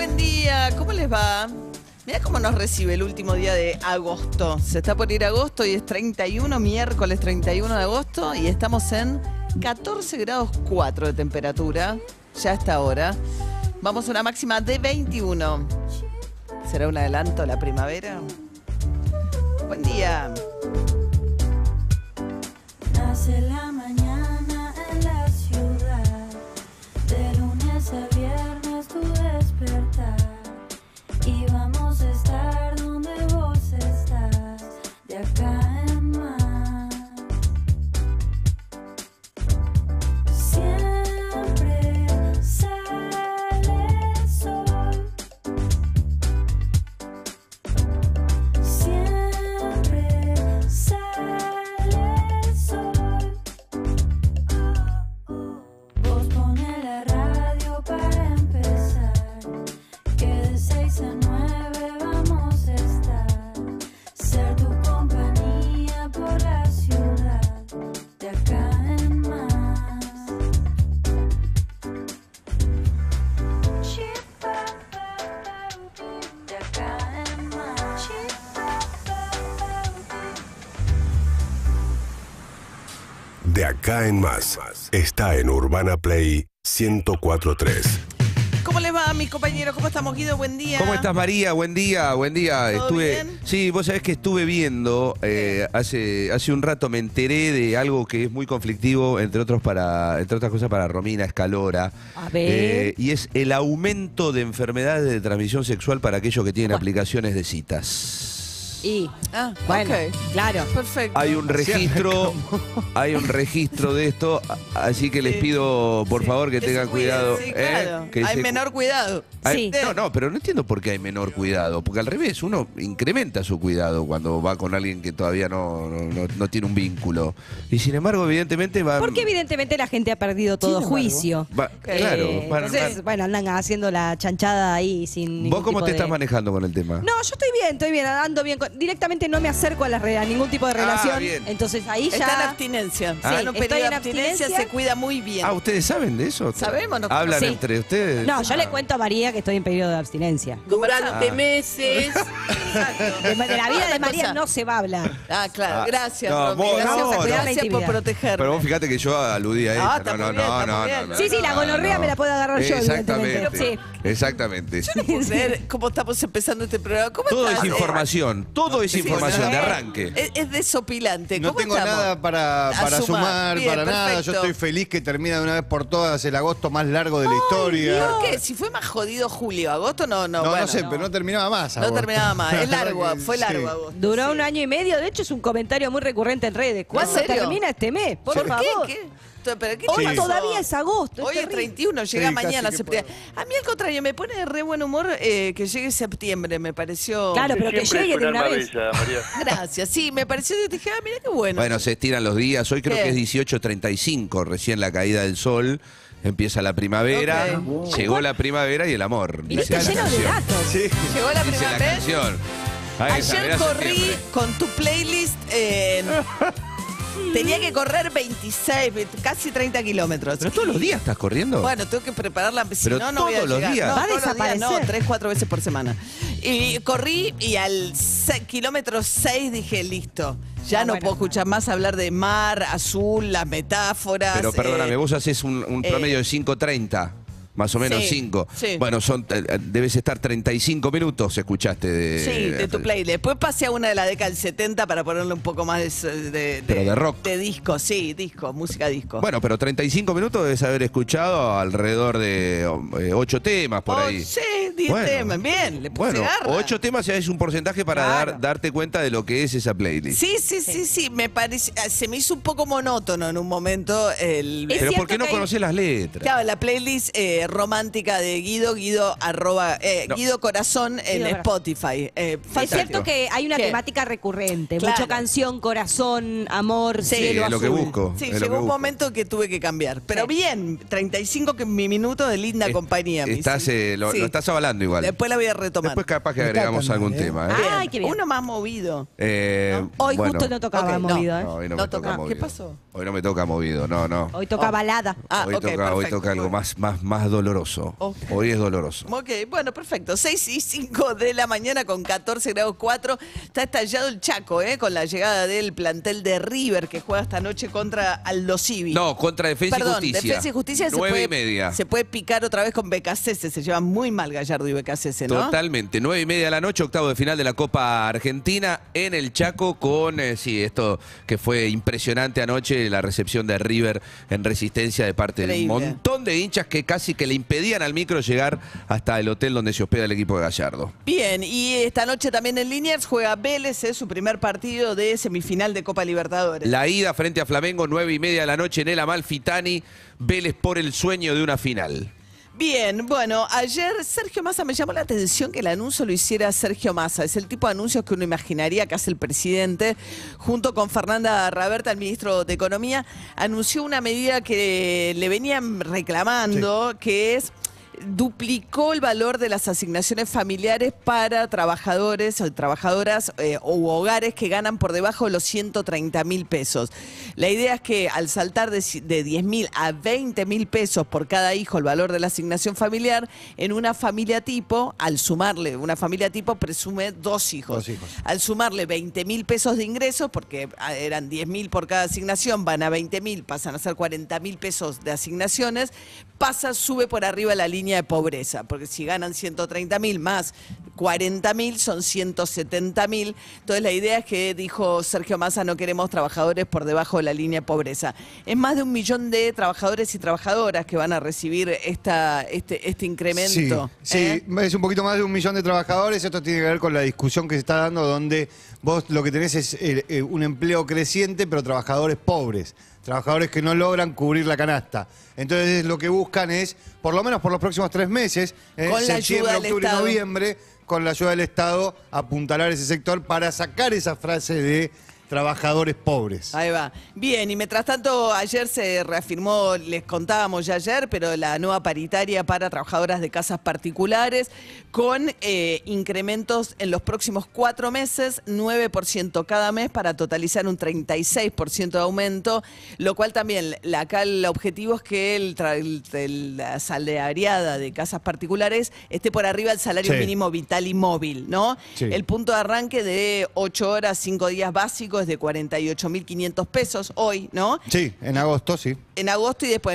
buen día. ¿Cómo les va? Mirá cómo nos recibe el último día de agosto. Se está por ir agosto y es 31, miércoles 31 de agosto y estamos en 14 grados 4 de temperatura, ya a esta hora. Vamos a una máxima de 21. ¿Será un adelanto a la primavera? Buen día. Nace la mañana en la ciudad, de lunes a viernes tu despertar, y vamos a estar donde vos estás, de acá en más. Siempre sale el sol, siempre sale el sol. Vos pones la radio para empezar, que de 6 a 9 vamos a estar, ser tu compañía por la ciudad, de acá en más. De acá en más. De acá en más, está en Urbana Play 104.3. ¿Cómo les va, mis compañeros? ¿Cómo estamos, Guido? Buen día. ¿Cómo estás, María? Buen día, buen día. ¿Todo bien? Sí, vos sabés que estuve viendo, hace un rato me enteré de algo que es muy conflictivo, entre otras cosas para Romina Escalora. A ver. Y es el aumento de enfermedades de transmisión sexual para aquellos que tienen aplicaciones de citas. Bueno, ok. claro. Perfecto. Hay un registro de esto, así que les pido, por favor, que tengan se cuiden, cuidado. sí, claro. Que Hay se- menor cuidado. Sí. No, pero no entiendo por qué hay menor cuidado, porque al revés, uno incrementa su cuidado cuando va con alguien que todavía no tiene un vínculo. Y sin embargo, evidentemente va... Porque evidentemente la gente ha perdido todo Sin embargo, juicio. Claro. Entonces, bueno, andan haciendo la chanchada ahí sin ningún ¿Vos cómo tipo te de- estás manejando con el tema? No, yo estoy bien, ando bien. Directamente no me acerco a ningún tipo de relación. Bien. Entonces ahí Está en ya... abstinencia. Sí, Está en un estoy periodo en de abstinencia, abstinencia. se cuida muy bien. ¿Ustedes saben de eso? Sabemos, nos ¿Hablan conocemos. entre ustedes? No, yo le cuento a María que estoy en periodo de abstinencia. Durante meses. De la vida de María cosa. no se va a hablar. Claro. Gracias, No, Romy. vos, Gracias, no, gracias no. por intimidad. protegerme. Pero vos fíjate que yo aludí a ella. está muy bien, está muy bien. Sí, la gonorrea me la puedo agarrar yo, Exactamente. evidentemente. Exactamente. Yo no puedo creer cómo estamos empezando este programa. ¿Cómo Todo estás? es información. Todo es información de ¿no? arranque. Es desopilante. No ¿Cómo tengo estamos? nada para A sumar, Bien, para nada. Yo perfecto. estoy feliz que termina de una vez por todas el agosto más largo de la historia. ¿Por qué? Si fue más jodido julio, agosto no. No, bueno, no sé, pero no terminaba más. No agosto. terminaba más. Es largo, La verdad que fue largo sí. agosto. Duró Sí. 1 año y medio, de hecho es un comentario muy recurrente en redes. ¿Cuándo serio? termina este mes? Por ¿Por favor. qué? ¿Pero qué Hoy te pasó? todavía es agosto. Hoy es terrible. 31, llega Sí, mañana casi que septiembre. A mí al contrario, me pone de re buen humor que llegue septiembre, me pareció... Claro, pero que Siempre llegue es de un una alma vez. bella, María. Gracias, sí, me pareció, dije, mira qué bueno. Bueno, se estiran los días. Hoy creo ¿Qué? que es 18:35, recién la caída del sol. Empieza la primavera. Ok. Llegó la primavera y el amor. Viniste Dice la lleno de canción. datos. Sí. Llegó la Dice primera la vez. canción. Ahí está, Ayer mirá corrí septiembre. con tu playlist tenía que correr 26, casi 30 kilómetros. ¿Pero todos los días estás corriendo? Bueno, tengo que prepararla, si Pero no, no voy a todos los llegar. días. No, Va a todos los días, desaparecer. no, 3, 4 veces por semana. Y corrí y al kilómetro 6 dije, listo. Ya no bueno. puedo escuchar más hablar de mar, azul, las metáforas. Pero perdóname, vos haces un promedio de 5:30. Más o menos sí, 5. sí. Bueno, debes estar 35 minutos, escuchaste de... Sí, de tu playlist. Después pasé a una de la década del 70 para ponerle un poco más Pero de rock. De disco, sí, disco, música disco. Bueno, pero 35 minutos debes haber escuchado alrededor de 8 temas por ahí. Sí, 10 Bueno. temas, bien, le puse Bueno, garra. 8 temas ya es un porcentaje para Claro. darte cuenta de lo que es esa playlist. Sí, me parece, se me hizo un poco monótono en un momento el... Es Pero cierto ¿por qué no que hay- conoces las letras? Claro, la playlist romántica de Guido No. Guido Corazón en Guido Spotify. Es Fantástico. cierto que hay una ¿Qué? temática recurrente. Claro. Mucho canción, corazón, amor, Sí, cielo es lo que azul. busco. Sí, es lo que llegó un busco. momento que tuve que cambiar. Pero Sí. bien, 35 minutos de linda compañía. me Estás, hice. lo Sí. estás hablando igual. Después la voy a retomar. Después capaz que No está agregamos tan algún mal, ¿eh? tema. ¿eh? Ay, qué bien. Uno más movido. Hoy Bueno, justo no tocaba Ok, no. movido, ¿eh? no, hoy no No me toca toca. movido. ¿Qué pasó? Hoy no me toca movido, no. Hoy toca balada. Ah, hoy, ok, hoy perfecto. toca algo más doloroso. Ok. Hoy es doloroso. Ok, bueno, perfecto. 6:05 de la mañana con 14 grados 4. Está estallado el Chaco, con la llegada del plantel de River que juega esta noche contra Aldo Civi. No, contra Defensa Perdón, y Justicia. Defensa y Justicia 9:30. se puede picar otra vez con Becasese. Se llevan muy mal Gallardo y Becasese, ¿no? Totalmente, 9:30 de la noche, octavo de final de la Copa Argentina en el Chaco con, esto que fue impresionante anoche, la recepción de River en Resistencia de parte de un Increíble. montón de hinchas que casi que le impedían al micro llegar hasta el hotel donde se hospeda el equipo de Gallardo. Bien, y esta noche también en Liniers juega Vélez, su primer partido de semifinal de Copa Libertadores. La ida frente a Flamengo, 9:30 de la noche en el Amalfitani, Vélez por el sueño de una final. Bien, bueno, ayer Sergio Massa, me llamó la atención que el anuncio lo hiciera Sergio Massa. Es el tipo de anuncios que uno imaginaría que hace el presidente. Junto con Fernanda Raberta, el ministro de Economía, anunció una medida que le venían reclamando, que es... duplicó el valor de las asignaciones familiares para trabajadores o trabajadoras u hogares que ganan por debajo de los 130.000 pesos. La idea es que al saltar de 10.000 a 20.000 pesos por cada hijo el valor de la asignación familiar, en una familia tipo, al sumarle, una familia tipo presume 2 hijos. 2 hijos. Al sumarle 20.000 pesos de ingresos, porque eran 10.000 por cada asignación, van a 20.000, pasan a ser 40.000 pesos de asignaciones, sube por arriba la línea de pobreza, porque si ganan 130.000 más 40.000 son 170.000. Entonces la idea es que, dijo Sergio Massa, no queremos trabajadores por debajo de la línea de pobreza. Es más de 1 millón de trabajadores y trabajadoras que van a recibir este incremento. Sí, es un poquito más de 1 millón de trabajadores. Esto tiene que ver con la discusión que se está dando, donde vos lo que tenés es un empleo creciente, pero trabajadores pobres. Trabajadores que no logran cubrir la canasta. Entonces lo que buscan es, por lo menos por los próximos 3 meses, Con la ayuda del octubre y Estado. noviembre, con la ayuda del Estado, apuntalar ese sector para sacar esa frase de trabajadores pobres. Ahí va. Bien, y mientras tanto, ayer se reafirmó, les contábamos ya ayer, pero la nueva paritaria para trabajadoras de casas particulares, con incrementos en los próximos 4 meses, 9% cada mes, para totalizar un 36% de aumento, lo cual también, acá el objetivo es que la salariada de casas particulares esté por arriba del salario Sí. mínimo vital y móvil, ¿no? Sí. El punto de arranque de 8 horas, 5 días básicos, de 48.500 pesos hoy, ¿no? Sí, en agosto, sí. En agosto y después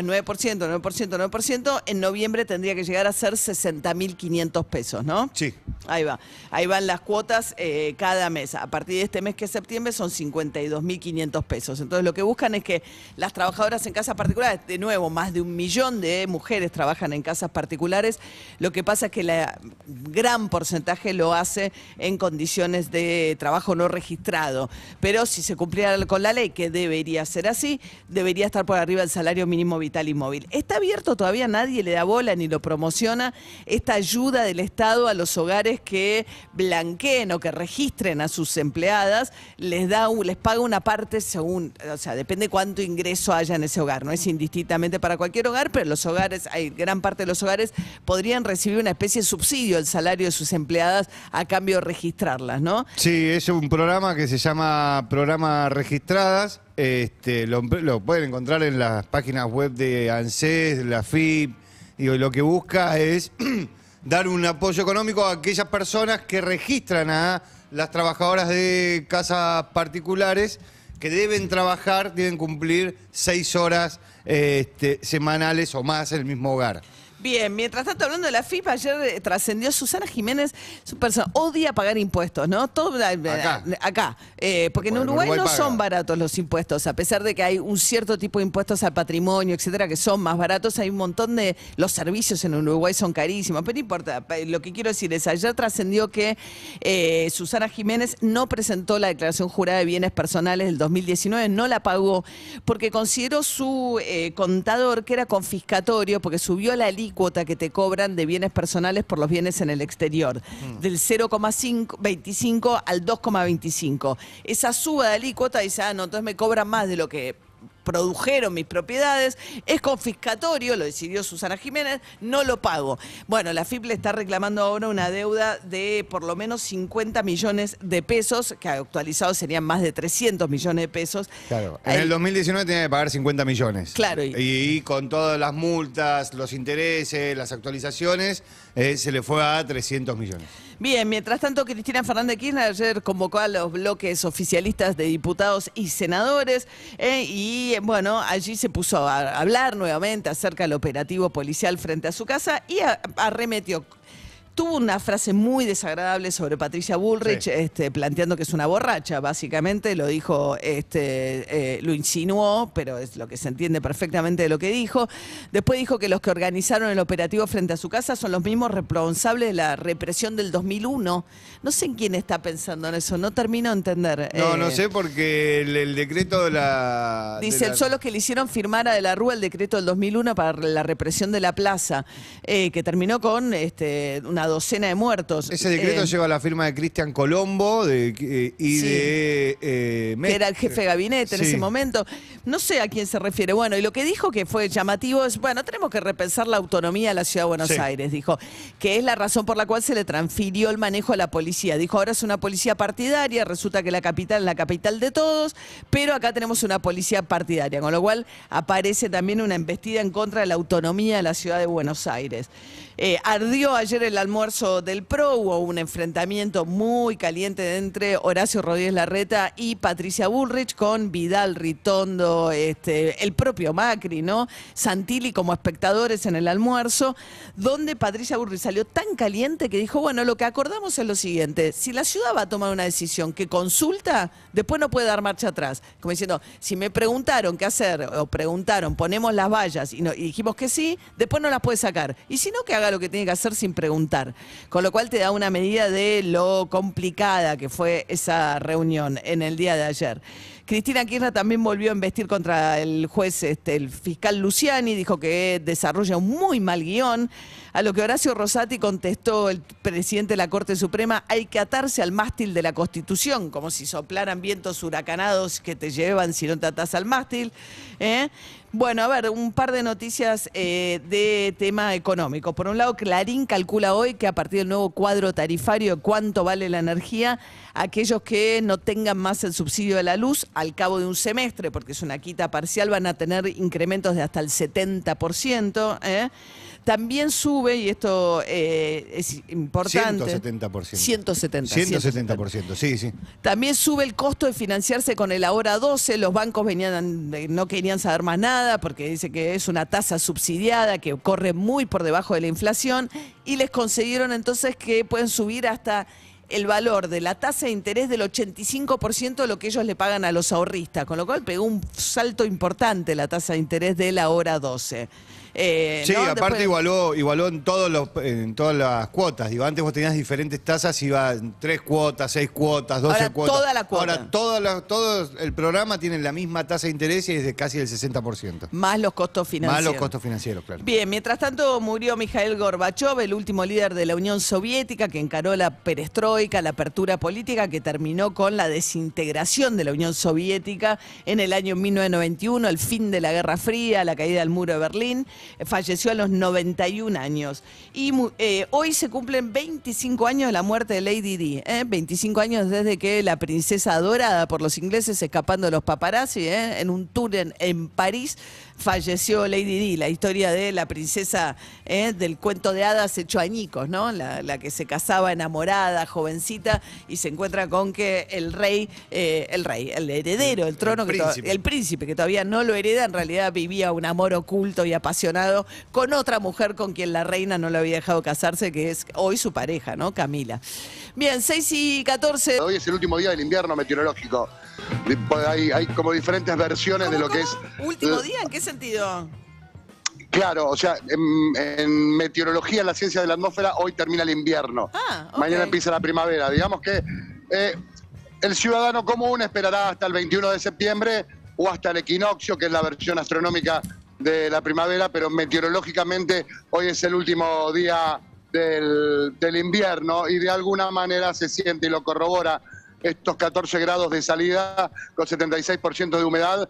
9%. En noviembre tendría que llegar a ser 60.500 pesos, ¿no? Sí. Ahí va. Ahí van las cuotas cada mes. A partir de este mes que es septiembre son 52.500 pesos. Entonces lo que buscan es que las trabajadoras en casas particulares, de nuevo, más de 1 millón de mujeres trabajan en casas particulares. Lo que pasa es que la gran porcentaje lo hace en condiciones de trabajo no registrado. Pero si se cumpliera con la ley, que debería ser así, debería estar por arriba del salario mínimo vital y móvil. Está abierto, todavía nadie le da bola ni lo promociona, esta ayuda del Estado a los hogares que blanqueen o que registren a sus empleadas, les paga una parte según, o sea, depende cuánto ingreso haya en ese hogar, no es indistintamente para cualquier hogar, pero los hogares, gran parte de los hogares podrían recibir una especie de subsidio del salario de sus empleadas a cambio de registrarlas, ¿no? Sí, es un programa que se llama Programa Registradas. Lo pueden encontrar en las páginas web de ANSES, de la FIP. Y lo que busca es dar un apoyo económico a aquellas personas que registran a las trabajadoras de casas particulares que deben trabajar, deben cumplir 6 horas semanales o más en el mismo hogar. Bien, mientras tanto, hablando de la FIP, ayer trascendió Susana Jiménez, su persona, odia pagar impuestos, ¿no? Todo, acá. Porque en Bueno, Uruguay no paga. son baratos los impuestos, a pesar de que hay un cierto tipo de impuestos al patrimonio, etcétera, que son más baratos, hay un montón de... Los servicios en Uruguay son carísimos, pero no importa. Lo que quiero decir es, ayer trascendió que Susana Jiménez no presentó la declaración jurada de bienes personales del 2019, no la pagó, porque consideró su contador que era confiscatorio, porque subió la alícuota que te cobran de bienes personales por los bienes en el exterior, del 0,25 al 2,25. Esa suba de alícuota dice, no, entonces me cobran más de lo que produjeron mis propiedades, es confiscatorio, lo decidió Susana Jiménez, no lo pago. Bueno, la FIP le está reclamando ahora una deuda de por lo menos 50 millones de pesos, que actualizados serían más de 300 millones de pesos. Claro, en el 2019 tenía que pagar 50 millones. Claro. Y con todas las multas, los intereses, las actualizaciones, se le fue a 300 millones. Bien, mientras tanto, Cristina Fernández Kirchner ayer convocó a los bloques oficialistas de diputados y senadores y, bueno, allí se puso a hablar nuevamente acerca del operativo policial frente a su casa y arremetió. Tuvo una frase muy desagradable sobre Patricia Bullrich, Sí. planteando que es una borracha, básicamente, lo dijo, lo insinuó, pero es lo que se entiende perfectamente de lo que dijo. Después dijo que los que organizaron el operativo frente a su casa son los mismos responsables de la represión del 2001. No sé en quién está pensando en eso, no termino de entender. No sé porque el decreto de la... Dice, son los que le hicieron firmar a De la Rúa el decreto del 2001 para la represión de la plaza, que terminó con una docena de muertos. Ese decreto lleva la firma de Cristian Colombo de que era el jefe de gabinete en ese momento. No sé a quién se refiere. Bueno, y lo que dijo que fue llamativo es, bueno, tenemos que repensar la autonomía de la Ciudad de Buenos Aires, dijo, que es la razón por la cual se le transfirió el manejo a la policía. Dijo, ahora es una policía partidaria, resulta que la capital es la capital de todos, pero acá tenemos una policía partidaria, con lo cual aparece también una embestida en contra de la autonomía de la Ciudad de Buenos Aires. Ardió ayer el almuerzo del PRO, hubo un enfrentamiento muy caliente entre Horacio Rodríguez Larreta y Patricia Bullrich con Vidal, Ritondo, el propio Macri, ¿no? Santilli como espectadores en el almuerzo, donde Patricia Bullrich salió tan caliente que dijo, bueno, lo que acordamos es lo siguiente, si la ciudad va a tomar una decisión que consulta, después no puede dar marcha atrás. Como diciendo, si me preguntaron qué hacer, o preguntaron, ponemos las vallas y dijimos que sí, después no las puede sacar. Y si no, que haga lo que tiene que hacer sin preguntar. Con lo cual te da una medida de lo complicada que fue esa reunión en el día de ayer. Cristina Kirchner también volvió a embestir contra el juez, el fiscal Luciani, dijo que desarrolla un muy mal guión, a lo que Horacio Rosati contestó, el presidente de la Corte Suprema, hay que atarse al mástil de la Constitución, como si soplaran vientos huracanados que te llevan si no te atás al mástil. Bueno, a ver, un par de noticias de tema económico. Por un lado, Clarín calcula hoy que a partir del nuevo cuadro tarifario de cuánto vale la energía, aquellos que no tengan más el subsidio de la luz al cabo de un semestre, porque es una quita parcial, van a tener incrementos de hasta el 70%. También sube, y esto es importante. 170%. 170%. Sí. También sube el costo de financiarse con el Ahora 12. Los bancos no querían saber más nada porque dice que es una tasa subsidiada que corre muy por debajo de la inflación y les concedieron entonces que pueden subir hasta el valor de la tasa de interés del 85% de lo que ellos le pagan a los ahorristas, con lo cual pegó un salto importante la tasa de interés del Ahora 12. Sí, ¿no? aparte Después... igualó en todas las cuotas. Digo, antes vos tenías diferentes tasas, iba en 3 cuotas, 6 cuotas, 12 Ahora cuotas. toda la cuota. Ahora todo el programa tiene la misma tasa de interés y es de casi el 60%. Más los costos financieros. Más los costos financieros, claro. Bien, mientras tanto murió Mikhail Gorbachev, el último líder de la Unión Soviética que encaró la perestroika, la apertura política que terminó con la desintegración de la Unión Soviética en el año 1991, el fin de la Guerra Fría, la caída del muro de Berlín. Falleció a los 91 años. Y hoy se cumplen 25 años de la muerte de Lady Di. 25 años desde que la princesa adorada por los ingleses, escapando de los paparazzi, en un tour en París, falleció Lady Di. La historia de la princesa del cuento de hadas hecho añicos, ¿no? La que se casaba enamorada, jovencita, y se encuentra con que el heredero del trono, el príncipe que todavía no lo hereda, en realidad vivía un amor oculto y apasionado con otra mujer con quien la reina no lo había dejado casarse, que es hoy su pareja, ¿no? Camila. Bien, 6:14. Hoy es el último día del invierno meteorológico. Hay como diferentes versiones de lo que es... ¿Último día? ¿En qué sentido? Claro, o sea, en meteorología, en la ciencia de la atmósfera, hoy termina el invierno. Okay. Mañana empieza la primavera. Digamos que el ciudadano común esperará hasta el 21 de septiembre o hasta el equinoccio, que es la versión astronómica de la primavera, pero meteorológicamente hoy es el último día del invierno y de alguna manera se siente y lo corrobora estos 14 grados de salida con 76% de humedad,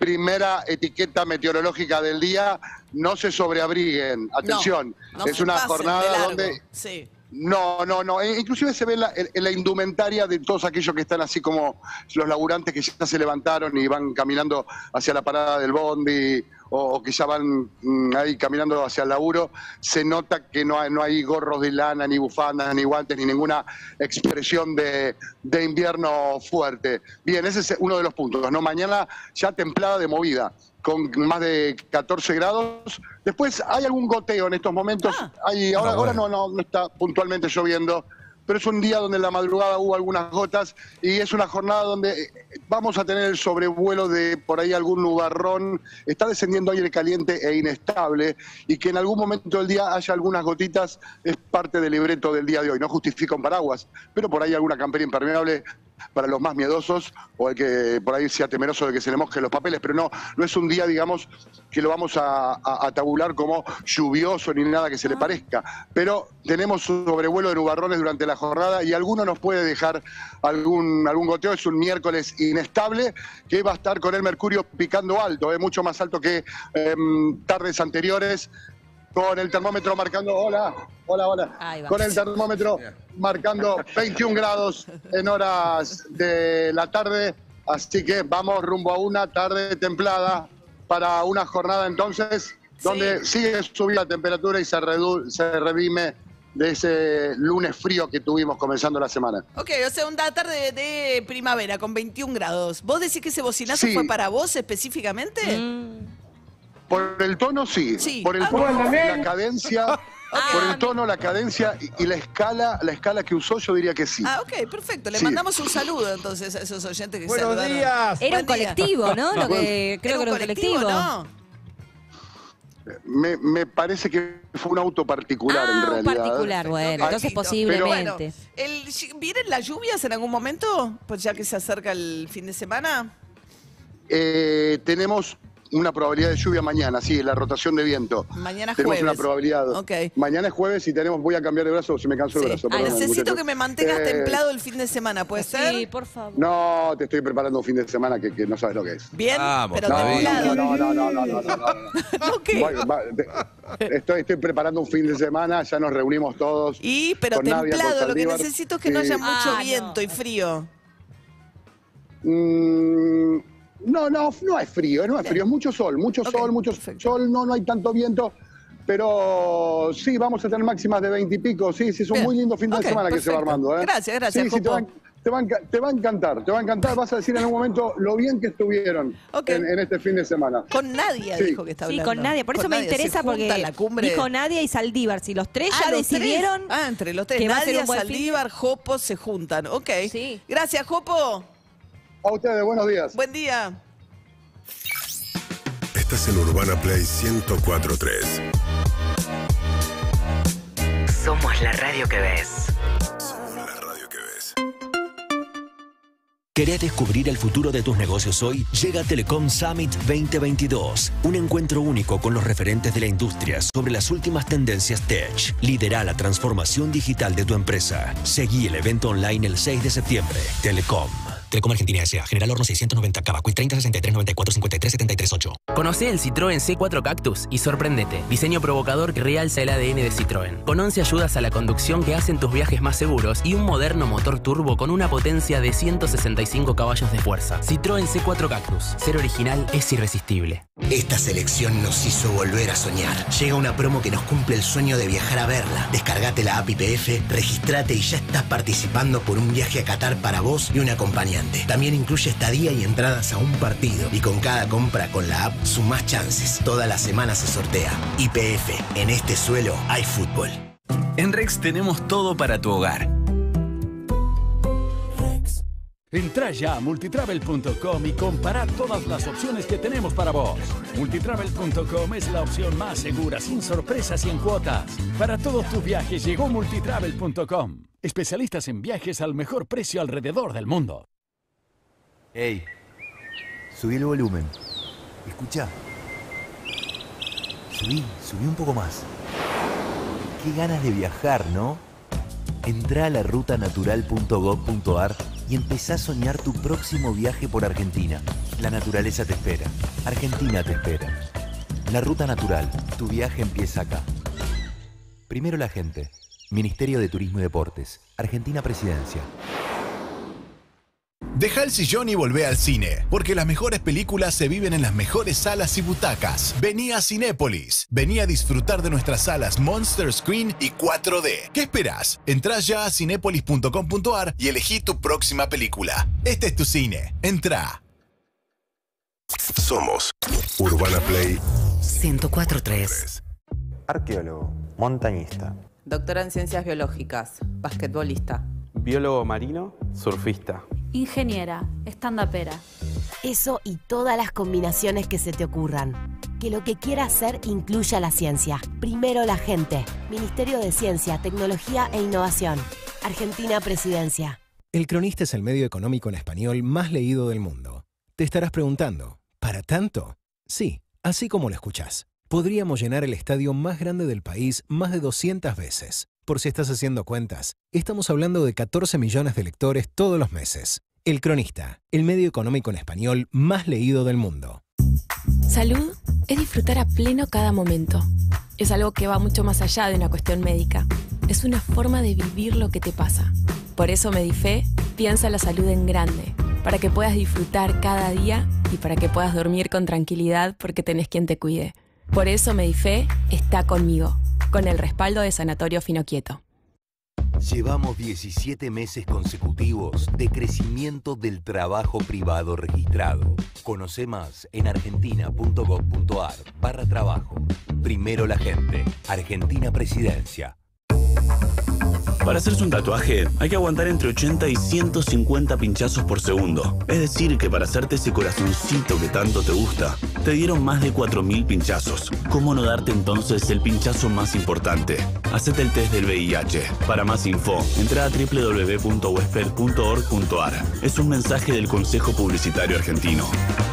primera etiqueta meteorológica del día, no se sobreabriguen. Atención, No es se una pasen de jornada largo. donde... Sí. No. Inclusive se ve en la indumentaria de todos aquellos que están así como los laburantes que ya se levantaron y van caminando hacia la parada del bondi o que ya van ahí caminando hacia el laburo. Se nota que no hay gorros de lana, ni bufandas, ni guantes, ni ninguna expresión de invierno fuerte. Bien, ese es uno de los puntos, ¿no? Mañana ya templada de movida, con más de 14 grados. Después hay algún goteo en estos momentos. Ahora no está puntualmente lloviendo, pero es un día donde en la madrugada hubo algunas gotas y es una jornada donde vamos a tener el sobrevuelo de por ahí algún nubarrón. Está descendiendo aire caliente e inestable y que en algún momento del día haya algunas gotitas es parte del libreto del día de hoy. No justifica un paraguas, pero por ahí alguna campera impermeable para los más miedosos o el que por ahí sea temeroso de que se le mojen los papeles, pero no es un día, digamos, que lo vamos a tabular como lluvioso ni nada que se le parezca, pero tenemos sobrevuelo de nubarrones durante la jornada y alguno nos puede dejar algún goteo. Es un miércoles inestable que va a estar con el mercurio picando alto, mucho más alto que tardes anteriores, con el termómetro marcando, hola, Ahí va. con el termómetro marcando 21 grados en horas de la tarde, así que vamos rumbo a una tarde templada para una jornada entonces donde sigue subiendo la temperatura y se redime de ese lunes frío que tuvimos comenzando la semana. Ok, o sea, una tarde de primavera con 21 grados. ¿Vos decís que ese bocinazo Sí. fue para vos específicamente? Por el tono sí, Sí. por el tono, la cadencia, por el tono, la cadencia y la escala que usó, yo diría que sí. Ah, ok, perfecto. Le Sí. mandamos un saludo entonces a esos oyentes que Buenos saludaron. días. Era un Buen día. colectivo, ¿no? Lo que, creo que era un colectivo. ¿no? Me parece que fue un auto particular en Un realidad. particular, bueno, entonces Pero posiblemente. bueno, ¿vienen las lluvias en algún momento? Pues ya que se acerca el fin de semana. Tenemos una probabilidad de lluvia mañana, sí, la rotación de viento. Mañana Tenemos jueves. una probabilidad. Ok. Mañana es jueves y voy a cambiar de brazo, se me cansó el Sí. brazo. Ah, perdón, necesito muchachos. que me mantengas templado el fin de semana, ¿puede ser? Sí, por favor. No, te estoy preparando un fin de semana que no sabes lo que es. Bien, Vamos, pero David. templado. No. ¿No qué? Estoy preparando un fin de semana, ya nos reunimos todos. Pero con Nadia, con templado, lo que Saldívar. necesito es que no haya mucho Ah, no. viento y frío. No es frío, es mucho sol, mucho perfecto. sol, no hay tanto viento, pero sí, vamos a tener máximas de 20 y pico, sí, es un Bien. muy lindo fin de Ok, semana que se va perfecto. armando. Gracias, Sí, Jopo. te va a encantar, vas a decir en un momento lo bien que estuvieron Ok. en este fin de semana. Con Nadia Sí. dijo que está Sí, hablando. con Nadia. Por eso Con me Nadia, interesa se junta porque la cumbre. dijo Nadia y Saldívar. Si los tres ya los decidieron tres. Entre los tres. que va a ser Nadia, un buen fin. Saldívar, Jopo se juntan. Ok. Sí. Gracias, Jopo. A ustedes, buenos días. Buen día. Estás en Urbana Play 104.3. Somos la radio que ves. La radio que ves. ¿Querés descubrir el futuro de tus negocios hoy? Llega Telecom Summit 2022, un encuentro único con los referentes de la industria sobre las últimas tendencias tech. Lidera la transformación digital de tu empresa. Seguí el evento online el 6 de septiembre. Telecom. Telecom Argentina S.A. General Horno 690 Cavacuy 30 63 94 53 73 8. Conoce el Citroën C4 Cactus y sorprendete. Diseño provocador que realza el ADN de Citroën. Con 11 ayudas a la conducción que hacen tus viajes más seguros y un moderno motor turbo con una potencia de 165 caballos de fuerza. Citroën C4 Cactus. Ser original es irresistible. Esta selección nos hizo volver a soñar. Llega una promo que nos cumple el sueño de viajar a verla. Descargate la app YPF, registrate y ya estás participando por un viaje a Qatar para vos y un acompañante. También incluye estadía y entradas a un partido. Y con cada compra con la app sumás chances. Toda la semana se sortea. YPF, en este suelo hay fútbol. En Rex tenemos todo para tu hogar. Entrá ya a multitravel.com y compará todas las opciones que tenemos para vos. Multitravel.com es la opción más segura, sin sorpresas y en cuotas. Para todos tus viajes llegó multitravel.com. Especialistas en viajes al mejor precio alrededor del mundo. Hey, subí el volumen. Escucha. Subí un poco más. Qué ganas de viajar, ¿no? Entrá a larutanatural.gov.ar y empezá a soñar tu próximo viaje por Argentina. La naturaleza te espera. Argentina te espera. La ruta natural. Tu viaje empieza acá. Primero la gente. Ministerio de Turismo y Deportes. Argentina Presidencia. Deja el sillón y volvé al cine, porque las mejores películas se viven en las mejores salas y butacas. Vení a Cinépolis. Vení a disfrutar de nuestras salas Monster Screen y 4D. ¿Qué esperás? Entrá ya a cinépolis.com.ar y elegí tu próxima película. Este es tu cine. Entrá. Somos Urbana Play 104.3. Arqueólogo, montañista. Doctora en Ciencias Biológicas, basquetbolista. Biólogo marino, surfista. Ingeniera, stand-upera. Eso y todas las combinaciones que se te ocurran. Que lo que quieras hacer incluya la ciencia. Primero la gente. Ministerio de Ciencia, Tecnología e Innovación. Argentina Presidencia. El Cronista es el medio económico en español más leído del mundo. Te estarás preguntando, ¿para tanto? Sí, así como lo escuchás. Podríamos llenar el estadio más grande del país más de 200 veces. Por si estás haciendo cuentas, estamos hablando de 14 millones de lectores todos los meses. El Cronista, el medio económico en español más leído del mundo. Salud es disfrutar a pleno cada momento. Es algo que va mucho más allá de una cuestión médica. Es una forma de vivir lo que te pasa. Por eso Medife piensa la salud en grande, para que puedas disfrutar cada día y para que puedas dormir con tranquilidad porque tenés quien te cuide. Por eso Medife está conmigo, con el respaldo de Sanatorio Finoquieto. Llevamos 17 meses consecutivos de crecimiento del trabajo privado registrado. Conoce más en argentina.gov.ar/trabajo. Primero la gente. Argentina Presidencia. Para hacerse un tatuaje hay que aguantar entre 80 y 150 pinchazos por segundo. Es decir, que para hacerte ese corazoncito que tanto te gusta, te dieron más de 4.000 pinchazos. ¿Cómo no darte entonces el pinchazo más importante? Hacete el test del VIH. Para más info, entra a www.wesped.org.ar. Es un mensaje del Consejo Publicitario Argentino.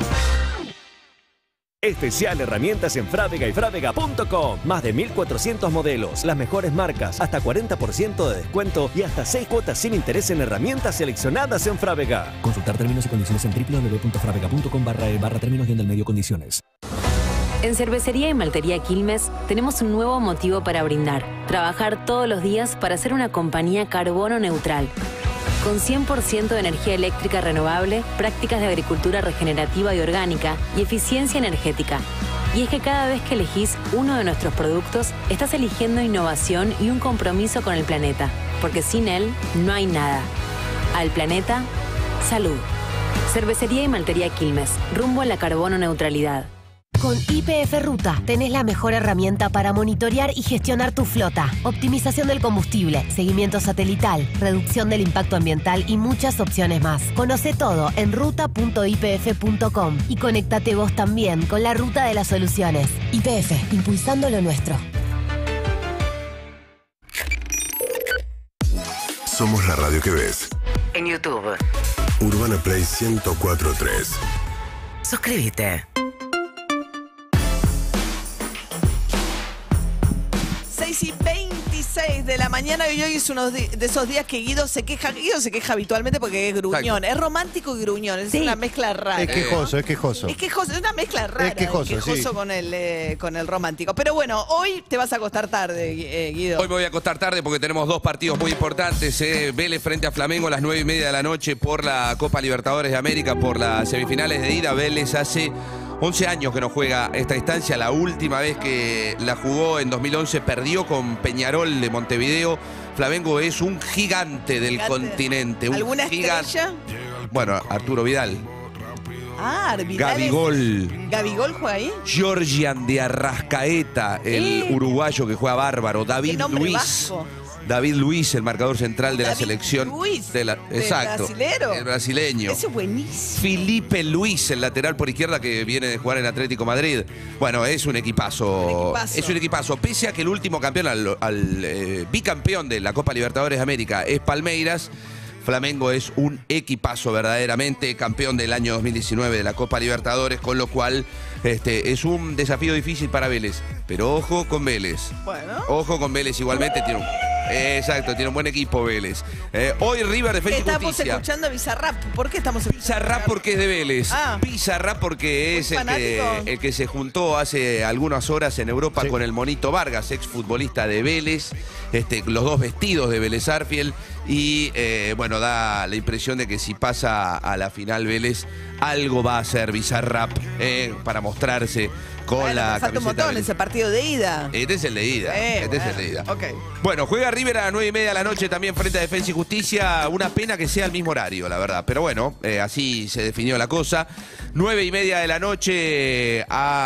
Especial herramientas en Frávega y Frávega.com. Más de 1.400 modelos, las mejores marcas, hasta 40% de descuento y hasta 6 cuotas sin interés en herramientas seleccionadas en Frávega. Consultar términos y condiciones en www.fravega.com/términos y en el medio condiciones. En Cervecería y Maltería Quilmes tenemos un nuevo motivo para brindar. Trabajar todos los días para ser una compañía carbono neutral. Con 100% de energía eléctrica renovable, prácticas de agricultura regenerativa y orgánica y eficiencia energética. Y es que cada vez que elegís uno de nuestros productos, estás eligiendo innovación y un compromiso con el planeta. Porque sin él, no hay nada. Al planeta, salud. Cervecería y Maltería Quilmes, rumbo a la carbono neutralidad. Con YPF Ruta tenés la mejor herramienta para monitorear y gestionar tu flota. Optimización del combustible, seguimiento satelital, reducción del impacto ambiental y muchas opciones más. Conoce todo en ruta.ypf.com y conéctate vos también con la ruta de las soluciones. YPF, impulsando lo nuestro. Somos la radio que ves. En YouTube. Urbana Play 104.3. Suscríbete. 6:26 de la mañana y hoy es uno de esos días que Guido se queja. Guido se queja habitualmente porque es gruñón. Es romántico y gruñón. Es una mezcla rara. Es quejoso, es quejoso. Es quejoso, es una mezcla rara. Es quejoso, sí. con el romántico. Pero bueno, hoy te vas a acostar tarde, Guido. Hoy me voy a acostar tarde porque tenemos dos partidos muy importantes. Vélez frente a Flamengo a las 9:30 de la noche por la Copa Libertadores de América, por las semifinales de ida. Vélez hace 11 años que no juega esta instancia. La última vez que la jugó en 2011 perdió con Peñarol de Montevideo. Flamengo es un gigante del continente. ¿Alguna estrella? Bueno, Arturo Vidal. Ah, Vidal. Gabigol. ¿Gabigol juega ahí? Georgian de Arrascaeta, el uruguayo que juega bárbaro. David Luiz. Vasco. David Luiz, el marcador central de la selección. Luiz, exacto. Brasilero. El brasileño. Ese es buenísimo. Felipe Luis, el lateral por izquierda que viene de jugar en Atlético Madrid. Bueno, es un equipazo. Es un equipazo. Pese a que el último campeón, al bicampeón de la Copa Libertadores de América es Palmeiras, Flamengo es un equipazo verdaderamente, campeón del año 2019 de la Copa Libertadores, con lo cual es un desafío difícil para Vélez. Pero ojo con Vélez. Bueno. Ojo con Vélez, igualmente tiene un... Exacto, tiene un buen equipo Vélez. Hoy River Defensa y Estamos Justicia. escuchando a Bizarrap. ¿Por qué estamos escuchando? Bizarrap porque es de Vélez. Ah. Bizarrap porque es fanático. el que se juntó hace algunas horas en Europa con el Monito Vargas, exfutbolista de Vélez. Los dos vestidos de Vélez Arfiel. Y bueno, da la impresión de que si pasa a la final Vélez, algo va a hacer Bizarrap para mostrarse con la falta un camiseta montón ese partido de ida. Este es el de ida. Es el de ida. Ok. Bueno, juega River a las 9:30 de la noche también frente a Defensa y Justicia. Una pena que sea el mismo horario, la verdad. Pero bueno, así se definió la cosa. 9:30 de la noche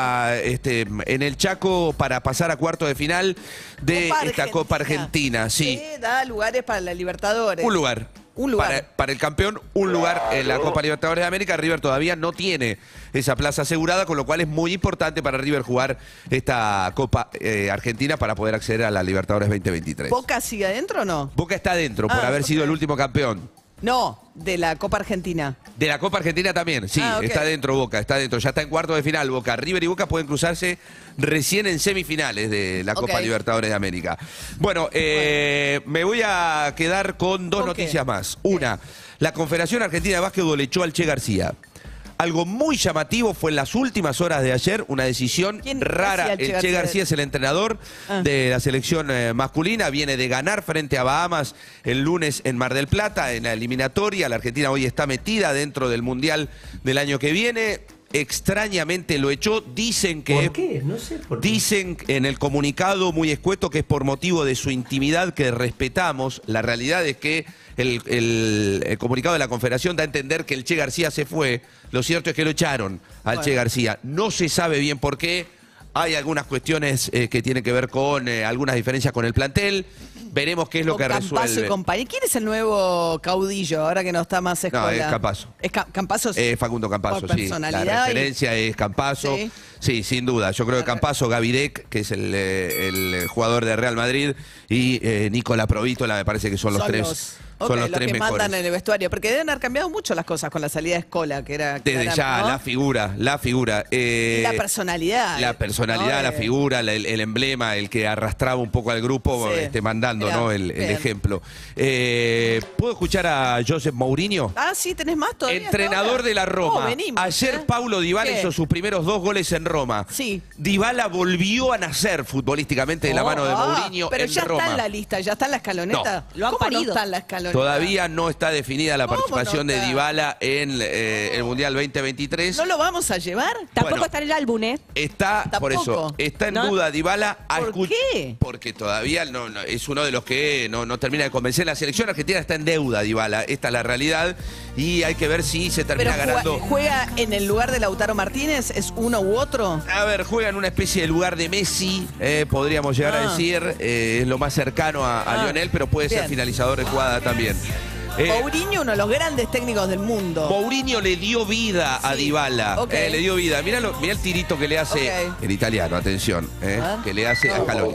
en el Chaco para pasar a cuarto de final de esta Copa Argentina. Sí. Da lugares para la Libertadores. Un lugar. Para el campeón, un lugar en la Copa Libertadores de América. River todavía no tiene esa plaza asegurada, con lo cual es muy importante para River jugar esta Copa Argentina para poder acceder a la Libertadores 2023. ¿Boca sigue adentro o no? Boca está adentro por haber sido el último campeón. No, de la Copa Argentina. De la Copa Argentina también, sí, ok. está dentro Boca, está dentro, ya está en cuarto de final Boca. River y Boca pueden cruzarse recién en semifinales de la Copa Libertadores de América. Bueno, me voy a quedar con dos noticias más. Una, la Confederación Argentina de Básquetbol echó al Che García. Algo muy llamativo fue en las últimas horas de ayer, una decisión rara. El Che García es el entrenador de la selección masculina, viene de ganar frente a Bahamas el lunes en Mar del Plata, en la eliminatoria. La Argentina hoy está metida dentro del Mundial del año que viene. Extrañamente lo echó, dicen que... ¿Por qué? No sé por qué. Dicen en el comunicado muy escueto que es por motivo de su intimidad, que respetamos. La realidad es que el comunicado de la Confederación da a entender que el Che García se fue. Lo cierto es que lo echaron al Che García. No se sabe bien por qué. Hay algunas cuestiones que tienen que ver con algunas diferencias con el plantel. Veremos qué es lo que resuelve. Y compañía. ¿Quién es el nuevo caudillo ahora que no está más Escola? No, es Campazzo. ¿Es Campazzo? Facundo Campazzo, por sí. personalidad La referencia es Campazzo. Sí. Sí, sin duda. Yo creo que Campazzo, Gavidec, que es el jugador de Real Madrid, y Nicola Provítola, me parece que son los tres. Son los tres que mejores. mandan en el vestuario, porque deben haber cambiado mucho las cosas con la salida de Escola, que era... Desde ya, ¿no? la figura. Y la personalidad. La personalidad, la figura, el emblema, el que arrastraba un poco al grupo, mandando, ¿no? el ejemplo. ¿Puedo escuchar a Josep Mourinho? Ah, sí, tenés más todavía. Entrenador de la Roma. Ayer Paulo Dybala hizo sus primeros 2 goles en Roma. Sí. Dybala volvió a nacer futbolísticamente de la mano de Mourinho pero en ya Roma. está en la lista, ya está en la escaloneta. No. Lo han parido. No está en la escaloneta? Todavía no está definida la participación de Dybala en el Mundial 2023. ¿No lo vamos a llevar? Tampoco está en el álbum, ¿eh? Está, por eso, está en duda Dybala. ¿Por qué? Porque todavía no, es uno de los que no termina de convencer. La selección argentina está en deuda, Dybala. Esta es la realidad. Y hay que ver si se termina ganando. ¿Juega en el lugar de Lautaro Martínez? ¿Es uno u otro? A ver, juega en una especie de lugar de Messi, podríamos llegar a decir. Es lo más cercano a Lionel, pero puede ser finalizador de jugada también. Mourinho, uno de los grandes técnicos del mundo. Mourinho le dio vida a Dybala. Le dio vida. Mirá el tirito que le hace en italiano, atención. Que le hace a Scaloni.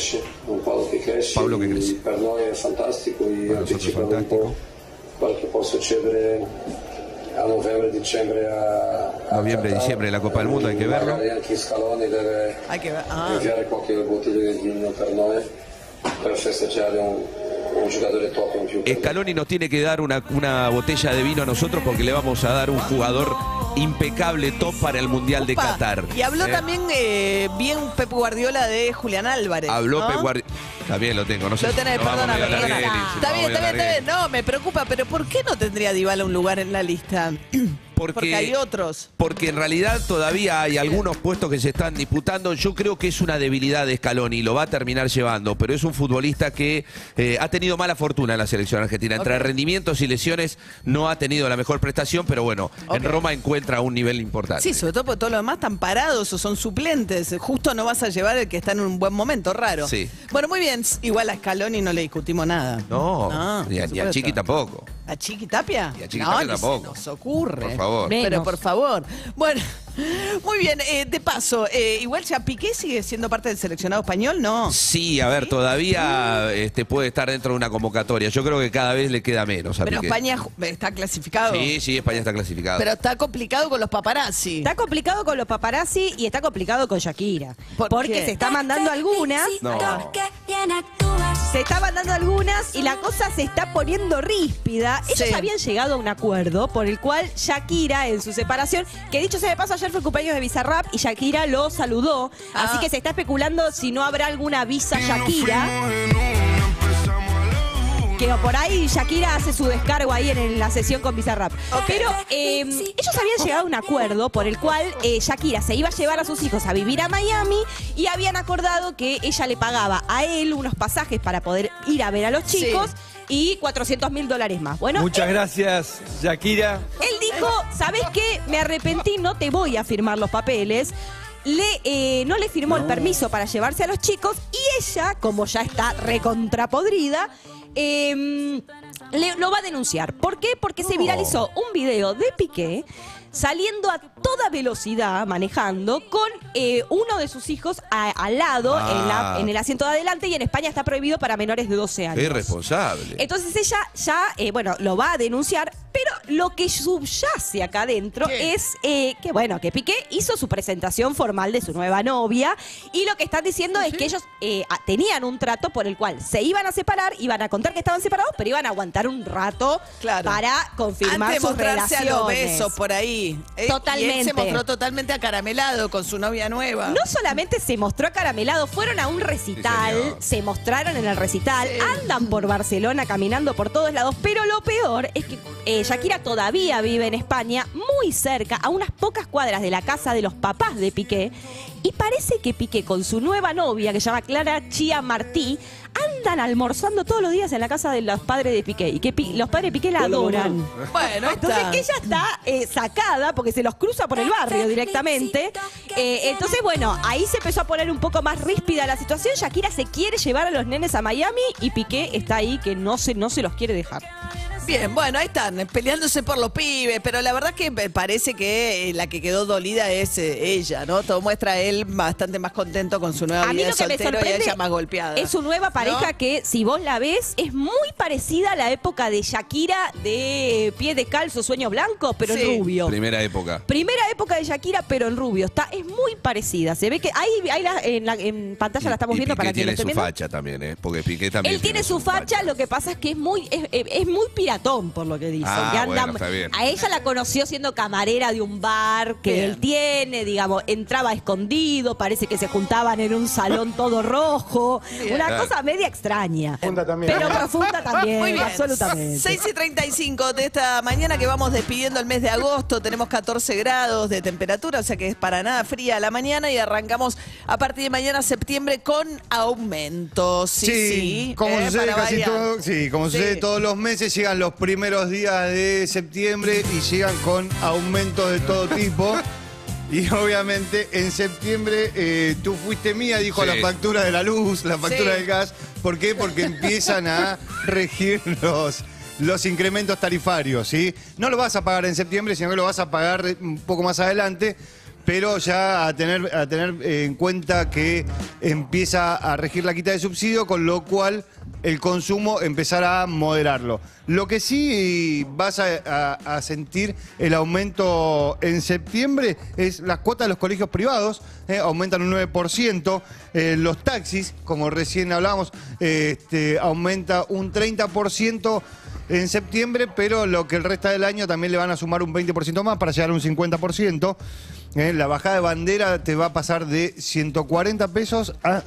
Pablo que crece. Per noi è fantastico e anticipiamo un po' quello che può succedere a novembre, dicembre Noviembre, diciembre, la Copa del Mundo, hay que verlo. Anche Scaloni deve inviare qualche bottiglia di vino per noi per festeggiare un giocatore top in più. Scaloni nos tiene que dar una botella de vino a nosotros porque le vamos a dar un jugador impecable top para el Mundial de Qatar. Y habló también bien Pep Guardiola de Julián Álvarez. Habló Pep Guardiola. También lo tengo, no sé. Lo tenés, perdóname. Está bien. No, me preocupa, pero ¿por qué no tendría Dybala un lugar en la lista? Porque hay otros. Porque en realidad todavía hay algunos puestos que se están disputando. Yo creo que es una debilidad de Scaloni, lo va a terminar llevando, pero es un futbolista que ha tenido mala fortuna en la selección argentina. Entre rendimientos y lesiones no ha tenido la mejor prestación, pero bueno, en Roma encuentra un nivel importante. Sí, sobre todo porque todos los demás están parados o son suplentes. Justo no vas a llevar el que está en un buen momento, raro. Sí. Bueno, muy bien. Igual a Scaloni no le discutimos nada. No, ni a Chiqui tampoco. ¿A Chiqui Tapia? Y a Chiqui Tapia tampoco. Se nos ocurre. Por favor. Pero por favor. Bueno, muy bien. De paso, igual ya Piqué sigue siendo parte del seleccionado español, ¿no? Sí, a ver, todavía puede estar dentro de una convocatoria. Yo creo que cada vez le queda menos a Pero Piqué. España está clasificado. Sí, España está clasificada. Pero está complicado con los paparazzi. Está complicado con los paparazzi y está complicado con Shakira. Porque se está mandando algunas. No. Bien actúa. Se estaban dando algunas y la cosa se está poniendo ríspida. Ellos habían llegado a un acuerdo por el cual Shakira, en su separación, que dicho sea de paso, ayer fue el cumpleaños de Bizarrap y Shakira lo saludó. Así que se está especulando si no habrá alguna visa Shakira. Que por ahí Shakira hace su descargo ahí en la sesión con Bizarrap. Pero ellos habían llegado a un acuerdo por el cual Shakira se iba a llevar a sus hijos a vivir a Miami y habían acordado que ella le pagaba a él unos pasajes para poder ir a ver a los chicos y $400.000 más. Bueno, muchas gracias, Shakira. Él dijo, ¿sabes qué? Me arrepentí, no te voy a firmar los papeles. No le firmó el permiso para llevarse a los chicos y ella, como ya está recontrapodrida, lo va a denunciar. ¿Por qué? Porque se viralizó un video de Piqué saliendo a toda velocidad, manejando, con uno de sus hijos al lado, en el asiento de adelante, y en España está prohibido para menores de 12 años. Es irresponsable. Entonces ella ya, lo va a denunciar, pero lo que subyace acá adentro es que Piqué hizo su presentación formal de su nueva novia, y lo que están diciendo es que ellos tenían un trato por el cual se iban a separar, iban a contar que estaban separados, pero iban a aguantar un rato para confirmar antes de sus mostrarse relaciones. a los besos por ahí. Totalmente. Y él se mostró totalmente acaramelado con su novia nueva. No solamente se mostró acaramelado, fueron a un recital, se mostraron en el recital, andan por Barcelona caminando por todos lados, pero lo peor es que Shakira todavía vive en España, muy cerca, a unas pocas cuadras de la casa de los papás de Piqué, y parece que Piqué con su nueva novia, que se llama Clara Chía Martí, andan almorzando todos los días en la casa de los padres de Piqué, y que los padres de Piqué la adoran. Bueno, entonces que ella está sacada porque se los cruza por el barrio directamente. Entonces, bueno, ahí se empezó a poner un poco más ríspida la situación. Shakira se quiere llevar a los nenes a Miami y Piqué está ahí que no se los quiere dejar. Bien, bueno, ahí están, peleándose por los pibes, pero la verdad que me parece que la que quedó dolida es ella, ¿no? Todo muestra a él bastante más contento con su nueva vida de soltero y a ella más golpeada. Es su nueva pareja, ¿no? Que si vos la ves es muy parecida a la época de Shakira de Pie Descalzo, Sueño Blanco, pero en rubio. Primera época. Primera época de Shakira, pero en rubio. Es muy parecida. Se ve que en pantalla la estamos viendo para que lo estén viendo. Tiene su facha también, porque Piqué también. Él tiene su facha, lo que pasa es que es muy piratón, por lo que dicen. Bueno, está bien. A ella la conoció siendo camarera de un bar que él tiene, digamos, entraba escondido, parece que se juntaban en un salón todo rojo. Una cosa media extraña. Profunda también. Pero profunda también, Muy bien. absolutamente. 6:35 de esta mañana que vamos despidiendo el mes de agosto. Tenemos 14 grados de temperatura, o sea que es para nada fría la mañana, y arrancamos a partir de mañana septiembre con aumentos. Como sucede casi todo, como sucede todos los meses, llegan los primeros días de septiembre y llegan con aumentos de todo tipo. Y obviamente en septiembre tú fuiste mía, dijo la factura de la luz, la factura del gas. ¿Por qué? Porque empiezan a regir los incrementos tarifarios, ¿sí? No lo vas a pagar en septiembre, sino que lo vas a pagar un poco más adelante, pero ya a tener en cuenta que empieza a regir la quita de subsidio, con lo cual el consumo empezará a moderarlo. Lo que sí vas a sentir el aumento en septiembre es las cuotas de los colegios privados, aumentan un 9%, los taxis, como recién hablábamos, aumenta un 30% en septiembre, pero lo que el resto del año también le van a sumar un 20% más para llegar a un 50%. La bajada de bandera te va a pasar de 140 pesos a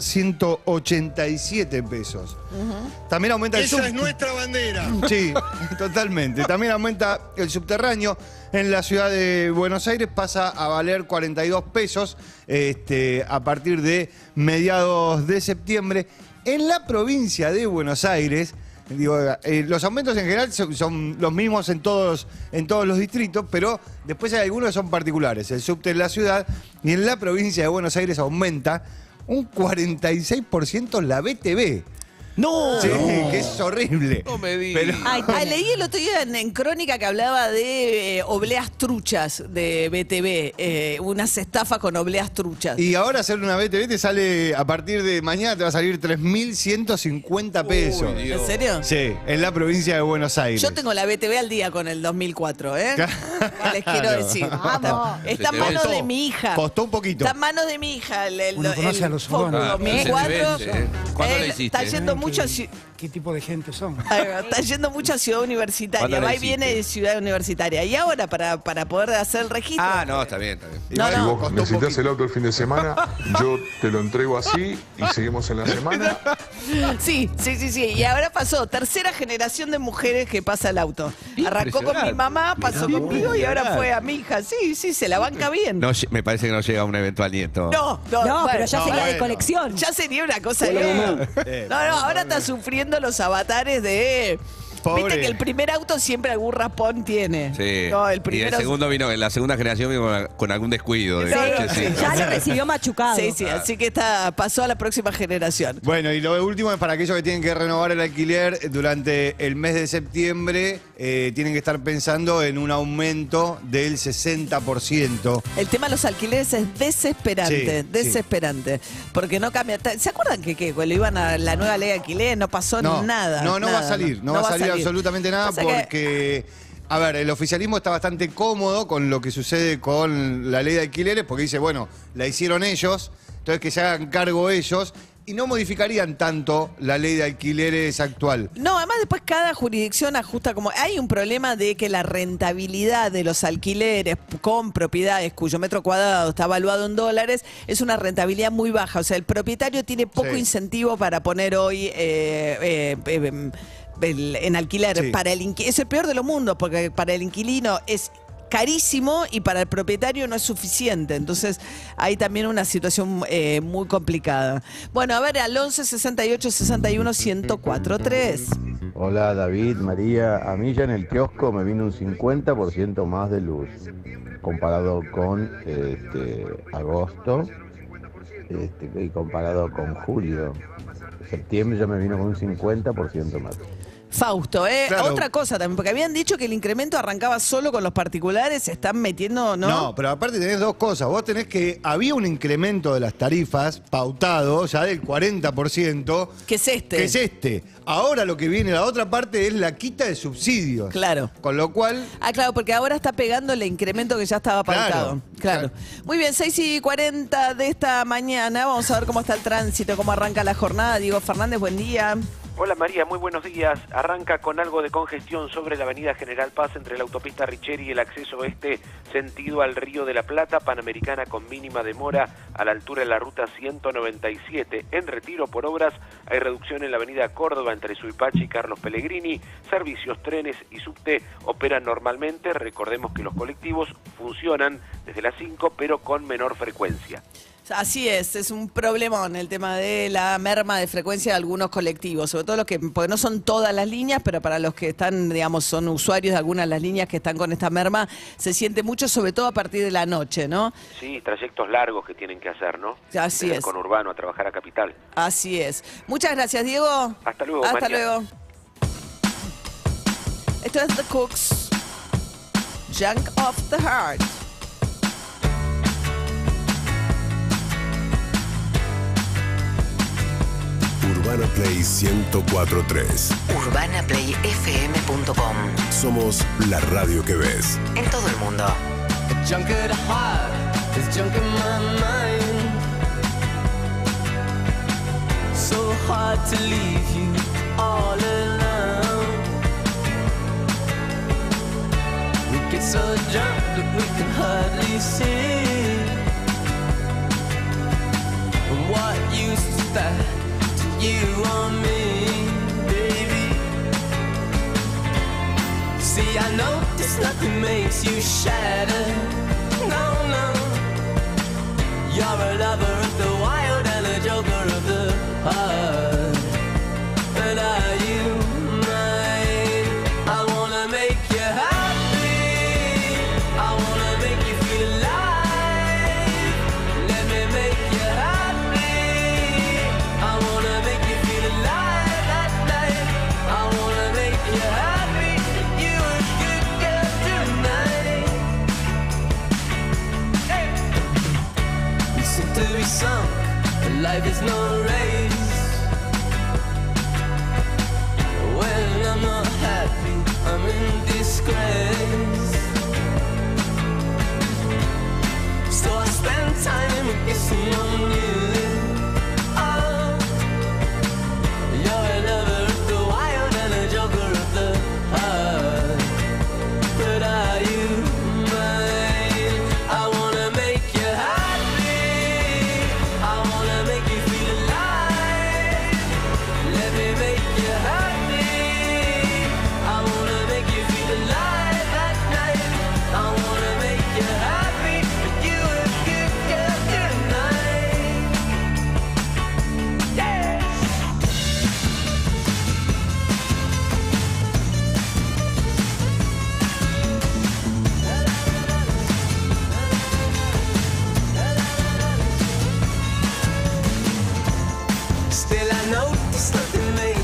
187 pesos. También aumenta Esa es nuestra bandera. Sí, totalmente. También aumenta el subterráneo. En la ciudad de Buenos Aires pasa a valer 42 pesos a partir de mediados de septiembre. En la provincia de Buenos Aires, los aumentos en general son los mismos en todos los distritos, pero después hay algunos que son particulares. El subte en la ciudad, y en la provincia de Buenos Aires aumenta un 46% la BTV. ¡No! Sí, que es horrible. No me digas. Leí el otro día en Crónica que hablaba de obleas truchas de BTV, unas estafas con obleas truchas. Y ahora hacer una BTV te sale, a partir de mañana te va a salir 3.150 pesos. ¿En serio? Sí, en la provincia de Buenos Aires. Yo tengo la BTV al día con el 2004, ¿eh? Les quiero decir. Está en manos de mi hija. Costó un poquito. Está en manos de mi hija. Uno conoce a los 2004. ¿Cuándo la hiciste? Está yendo muy mucho a qué tipo de gente son. Está yendo mucho a Ciudad Universitaria. Va y viene de Ciudad Universitaria. Y ahora, para poder hacer el registro. Ah, no, está bien, está bien. Si vos necesitas el auto el fin de semana, yo te lo entrego así y seguimos en la semana. Sí. Y ahora pasó, tercera generación de mujeres que pasa el auto. Arrancó con mi mamá, pasó conmigo y ahora fue a mi hija. Sí, se la banca bien. No, me parece que no llega un eventual nieto. No, pero ya sería de colección. Ya sería una cosa bien. No, ahora está sufriendo los avatares de... Pobre. Viste que el primer auto siempre algún raspón tiene. Sí. No, el y primero... el segundo vino, en la segunda generación vino con algún descuido. Ya le recibió machucado. Sí, así que pasó a la próxima generación. Bueno, y lo último es para aquellos que tienen que renovar el alquiler durante el mes de septiembre, tienen que estar pensando en un aumento del 60%. El tema de los alquileres es desesperante, porque no cambia. ¿Se acuerdan que cuando iban a la nueva ley de alquiler no pasó nada? No va a salir, no va a salir absolutamente nada porque... A ver, el oficialismo está bastante cómodo con lo que sucede con la ley de alquileres porque dice, bueno, la hicieron ellos, entonces que se hagan cargo ellos y no modificarían tanto la ley de alquileres actual. No, además después cada jurisdicción ajusta como... Hay un problema de que la rentabilidad de los alquileres con propiedades cuyo metro cuadrado está evaluado en dólares es una rentabilidad muy baja. O sea, el propietario tiene poco incentivo para poner hoy... en alquiler para el es el peor de los mundos porque para el inquilino es carísimo y para el propietario no es suficiente. Entonces hay también una situación muy complicada. Bueno, a ver, al 11 68 61 1043. Hola David, María. A mí ya en el kiosco me vino un 50% más de luz comparado con agosto y comparado con julio. Septiembre ya me vino con un 50% más. Fausto, claro. Otra cosa también, porque habían dicho que el incremento arrancaba solo con los particulares, se están metiendo, ¿no? No, pero aparte tenés dos cosas. Vos tenés que, había un incremento de las tarifas pautado ya del 40%. Que es este. Ahora lo que viene, la otra parte, es la quita de subsidios. Claro. Con lo cual... claro, porque ahora está pegando el incremento que ya estaba pautado. Claro. Muy bien, 6:40 de esta mañana. Vamos a ver cómo está el tránsito, cómo arranca la jornada. Diego Fernández, buen día. Hola María, muy buenos días. Arranca con algo de congestión sobre la avenida General Paz entre la autopista Richeri y el acceso este sentido al Río de la Plata, Panamericana con mínima demora a la altura de la ruta 197. En Retiro por obras hay reducción en la avenida Córdoba entre Suipacha y Carlos Pellegrini. Servicios, trenes y subte operan normalmente. Recordemos que los colectivos funcionan desde las 5 pero con menor frecuencia. Así es un problemón el tema de la merma de frecuencia de algunos colectivos, sobre todo los que, porque no son todas las líneas, pero para los que están, digamos, son usuarios de algunas de las líneas que están con esta merma, se siente mucho, sobre todo a partir de la noche, ¿no? Sí, trayectos largos que tienen que hacer, ¿no? Así es. Con Urbano a trabajar a Capital. Así es. Muchas gracias, Diego. Hasta luego, Hasta María. luego. Esto es The Cooks, Junk of the Heart. Urbana Play 104.3. UrbanaPlayFM.com. Somos la radio que ves. En todo el mundo. Junk at heart, there's junk in my mind. So hard to leave you all alone. We get so drunk that we can hardly see. What use is that to you or me, baby? See, I know this nothing makes you shatter. No, no. You're a lover of the wild and a joker of the heart. But are you mine? I wanna make you happy. I wanna make you feel alive. Let me make you happy. I wanna make you feel alive at night. I wanna make you happy. You a good girl tonight. Hey. We seem to be sunk, and life is no race. When I'm not happy, I'm in disgrace. So I spend time kissing on you. Oh, you're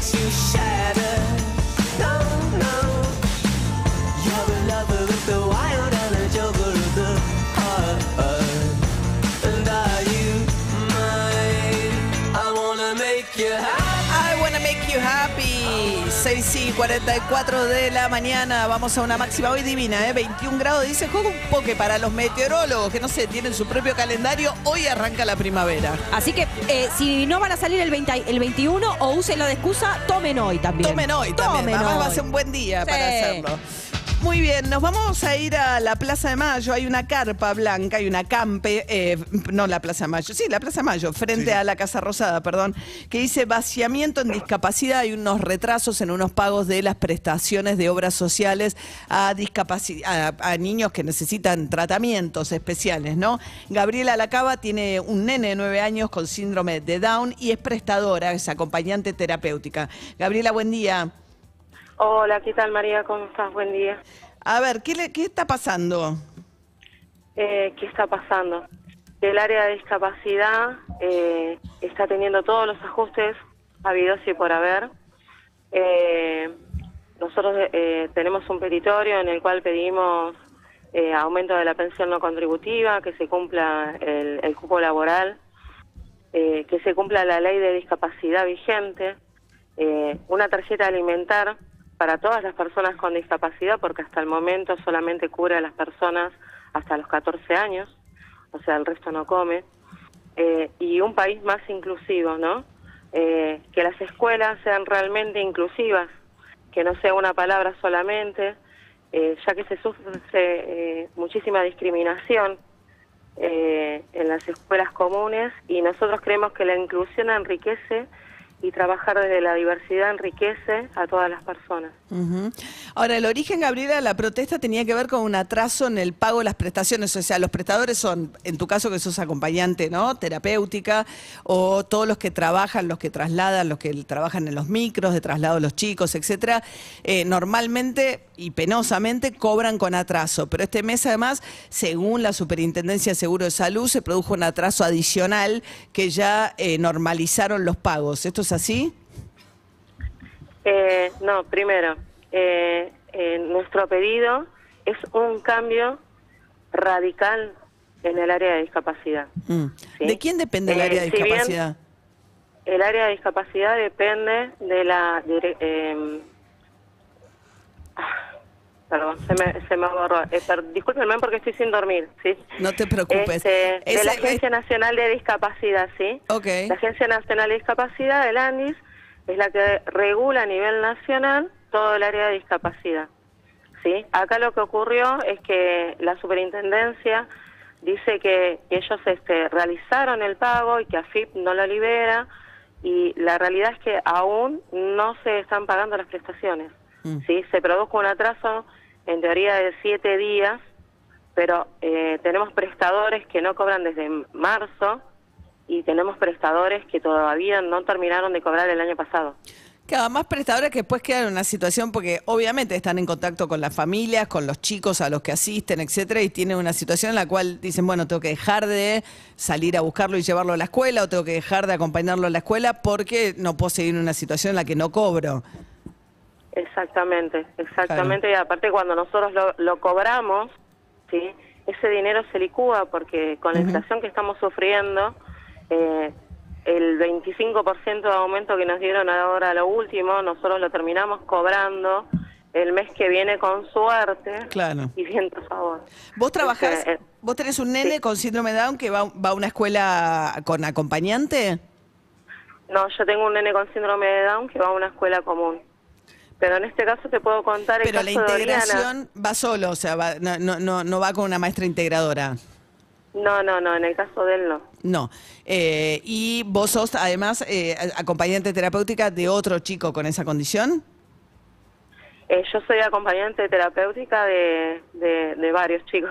makes you shatter. No, no. You're a lover of the wild and a joker of the heart. And are you mine? I wanna make you happy. I wanna make you happy. 6:44 de la mañana. Vamos a una máxima hoy divina, 21 grados. Dice, juega un poco para los meteorólogos que no sé, tienen su propio calendario. Hoy arranca la primavera. Así que si no van a salir el 21 o úsenlo de excusa, tomen hoy también. Tomen hoy también. Además va a ser un buen día para hacerlo. Muy bien, nos vamos a ir a la Plaza de Mayo. Hay una carpa blanca, hay una campe, no la Plaza de Mayo, sí, la Plaza de Mayo, frente a la Casa Rosada, perdón, que dice vaciamiento en discapacidad. Hay unos retrasos en unos pagos de las prestaciones de obras sociales a niños que necesitan tratamientos especiales, ¿no? Gabriela Lacaba tiene un nene de 9 años con síndrome de Down y es prestadora, es acompañante terapéutica. Gabriela, buen día. Hola, ¿qué tal, María? ¿Cómo estás? Buen día. A ver, ¿qué está pasando? ¿Qué está pasando? El área de discapacidad está teniendo todos los ajustes habidos y por haber. Nosotros tenemos un petitorio en el cual pedimos aumento de la pensión no contributiva, que se cumpla el cupo laboral, que se cumpla la ley de discapacidad vigente, una tarjeta alimentar para todas las personas con discapacidad, porque hasta el momento solamente cubre a las personas hasta los 14 años, o sea, el resto no come, y un país más inclusivo, ¿no? Que las escuelas sean realmente inclusivas, que no sea una palabra solamente, ya que se sufre muchísima discriminación en las escuelas comunes, y nosotros creemos que la inclusión enriquece y trabajar desde la diversidad enriquece a todas las personas. Ahora, el origen, Gabriela, de la protesta tenía que ver con un atraso en el pago de las prestaciones. O sea, los prestadores son, en tu caso que sos acompañante, ¿no? Terapéutica, o todos los que trabajan, los que trasladan, los que trabajan en los micros, de traslado de los chicos, etcétera, normalmente y penosamente cobran con atraso. Pero este mes, además, según la Superintendencia de Seguro de Salud, se produjo un atraso adicional que ya normalizaron los pagos. ¿Esto es así? No, primero, nuestro pedido es un cambio radical en el área de discapacidad. ¿Sí? ¿De quién depende el área de discapacidad? El área de discapacidad depende de la... perdón, se me borró. Discúlpenme porque estoy sin dormir, ¿sí? No te preocupes. De la Agencia Nacional de Discapacidad, ¿sí? Okay. La Agencia Nacional de Discapacidad, el ANDIS, es la que regula a nivel nacional todo el área de discapacidad, ¿sí? Acá lo que ocurrió es que la superintendencia dice que ellos realizaron el pago y que AFIP no lo libera, y la realidad es que aún no se están pagando las prestaciones, ¿sí? Se produjo un atraso en teoría de 7 días, pero tenemos prestadores que no cobran desde marzo, y tenemos prestadores que todavía no terminaron de cobrar el año pasado. Cada más prestadores que después quedan en una situación, porque obviamente están en contacto con las familias, con los chicos a los que asisten, etcétera, y tienen una situación en la cual dicen, bueno, tengo que dejar de salir a buscarlo y llevarlo a la escuela, o tengo que dejar de acompañarlo a la escuela porque no puedo seguir en una situación en la que no cobro. Exactamente, exactamente. Claro. Y aparte cuando nosotros lo cobramos, ¿sí? Ese dinero se licúa porque con la inflación que estamos sufriendo, el 25% de aumento que nos dieron ahora a lo último, nosotros lo terminamos cobrando el mes que viene con suerte. Claro. Y viento a favor. ¿Vos trabajás, vos tenés un nene con síndrome de Down que va a una escuela con acompañante? No, yo tengo un nene con síndrome de Down que va a una escuela común. Pero en este caso te puedo contar el caso de Oriana. Pero la integración va solo, o sea, no va con una maestra integradora. No, en el caso de él no. No. ¿Y vos sos, además, acompañante terapéutica de otro chico con esa condición? Yo soy acompañante terapéutica de varios chicos.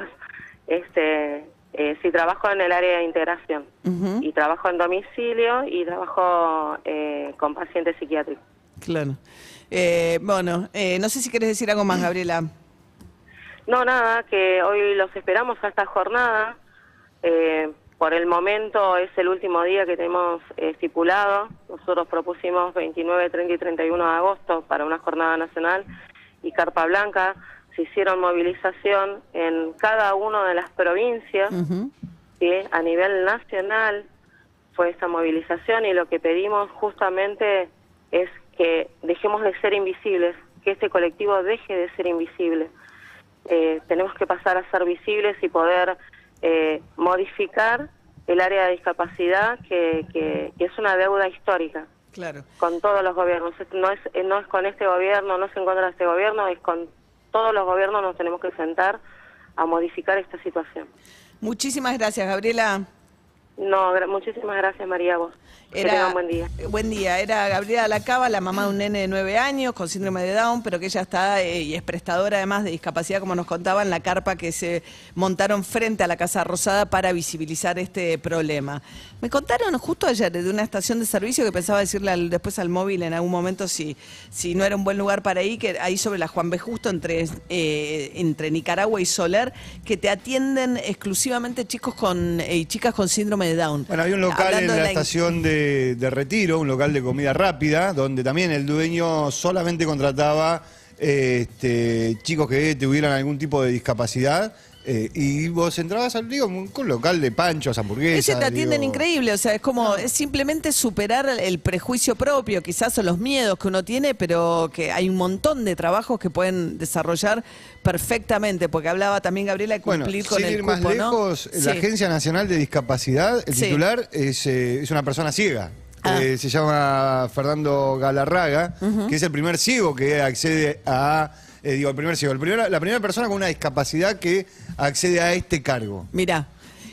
Sí, trabajo en el área de integración. Y trabajo en domicilio y trabajo con pacientes psiquiátricos. Claro. Bueno, no sé si querés decir algo más, Gabriela. No, nada, que hoy los esperamos a esta jornada. Por el momento es el último día que tenemos estipulado. Nosotros propusimos 29, 30 y 31 de agosto para una jornada nacional y Carpa Blanca. Se hicieron movilización en cada una de las provincias, ¿sí? A nivel nacional fue esa movilización y lo que pedimos justamente es que dejemos de ser invisibles, que este colectivo deje de ser invisible. Tenemos que pasar a ser visibles y poder modificar el área de discapacidad que es una deuda histórica. Claro. Con todos los gobiernos. No es con este gobierno, no es en contra de este gobierno, es con todos los gobiernos nos tenemos que sentar a modificar esta situación. Muchísimas gracias, Gabriela. No, muchísimas gracias, María, a vos. Que tengan buen día. Buen día. Era Gabriela Lacaba, la mamá de un nene de 9 años con síndrome de Down, pero que ella está y es prestadora además de discapacidad, como nos contaban, la carpa que se montaron frente a la Casa Rosada para visibilizar este problema. Me contaron justo ayer de una estación de servicio que pensaba decirle después al móvil en algún momento si no era un buen lugar para ir, que ahí sobre la Juan B. Justo entre Nicaragua y Soler, que te atienden exclusivamente chicos y chicas con síndrome de Down. Bueno, había un local en la estación de Retiro, un local de comida rápida, donde también el dueño solamente contrataba chicos que tuvieran algún tipo de discapacidad. Y vos entrabas al un local de panchos, hamburguesas. Ese te atienden increíble, o sea, es simplemente superar el prejuicio propio, quizás son los miedos que uno tiene, pero que hay un montón de trabajos que pueden desarrollar perfectamente, porque hablaba también Gabriela de cumplir con el cupo, más lejos, ¿no? La Agencia Nacional de Discapacidad, el titular es una persona ciega. Se llama Fernando Galarraga, que es el primer ciego que accede a... el primer ciego, la primera persona con una discapacidad que accede a este cargo. Mirá,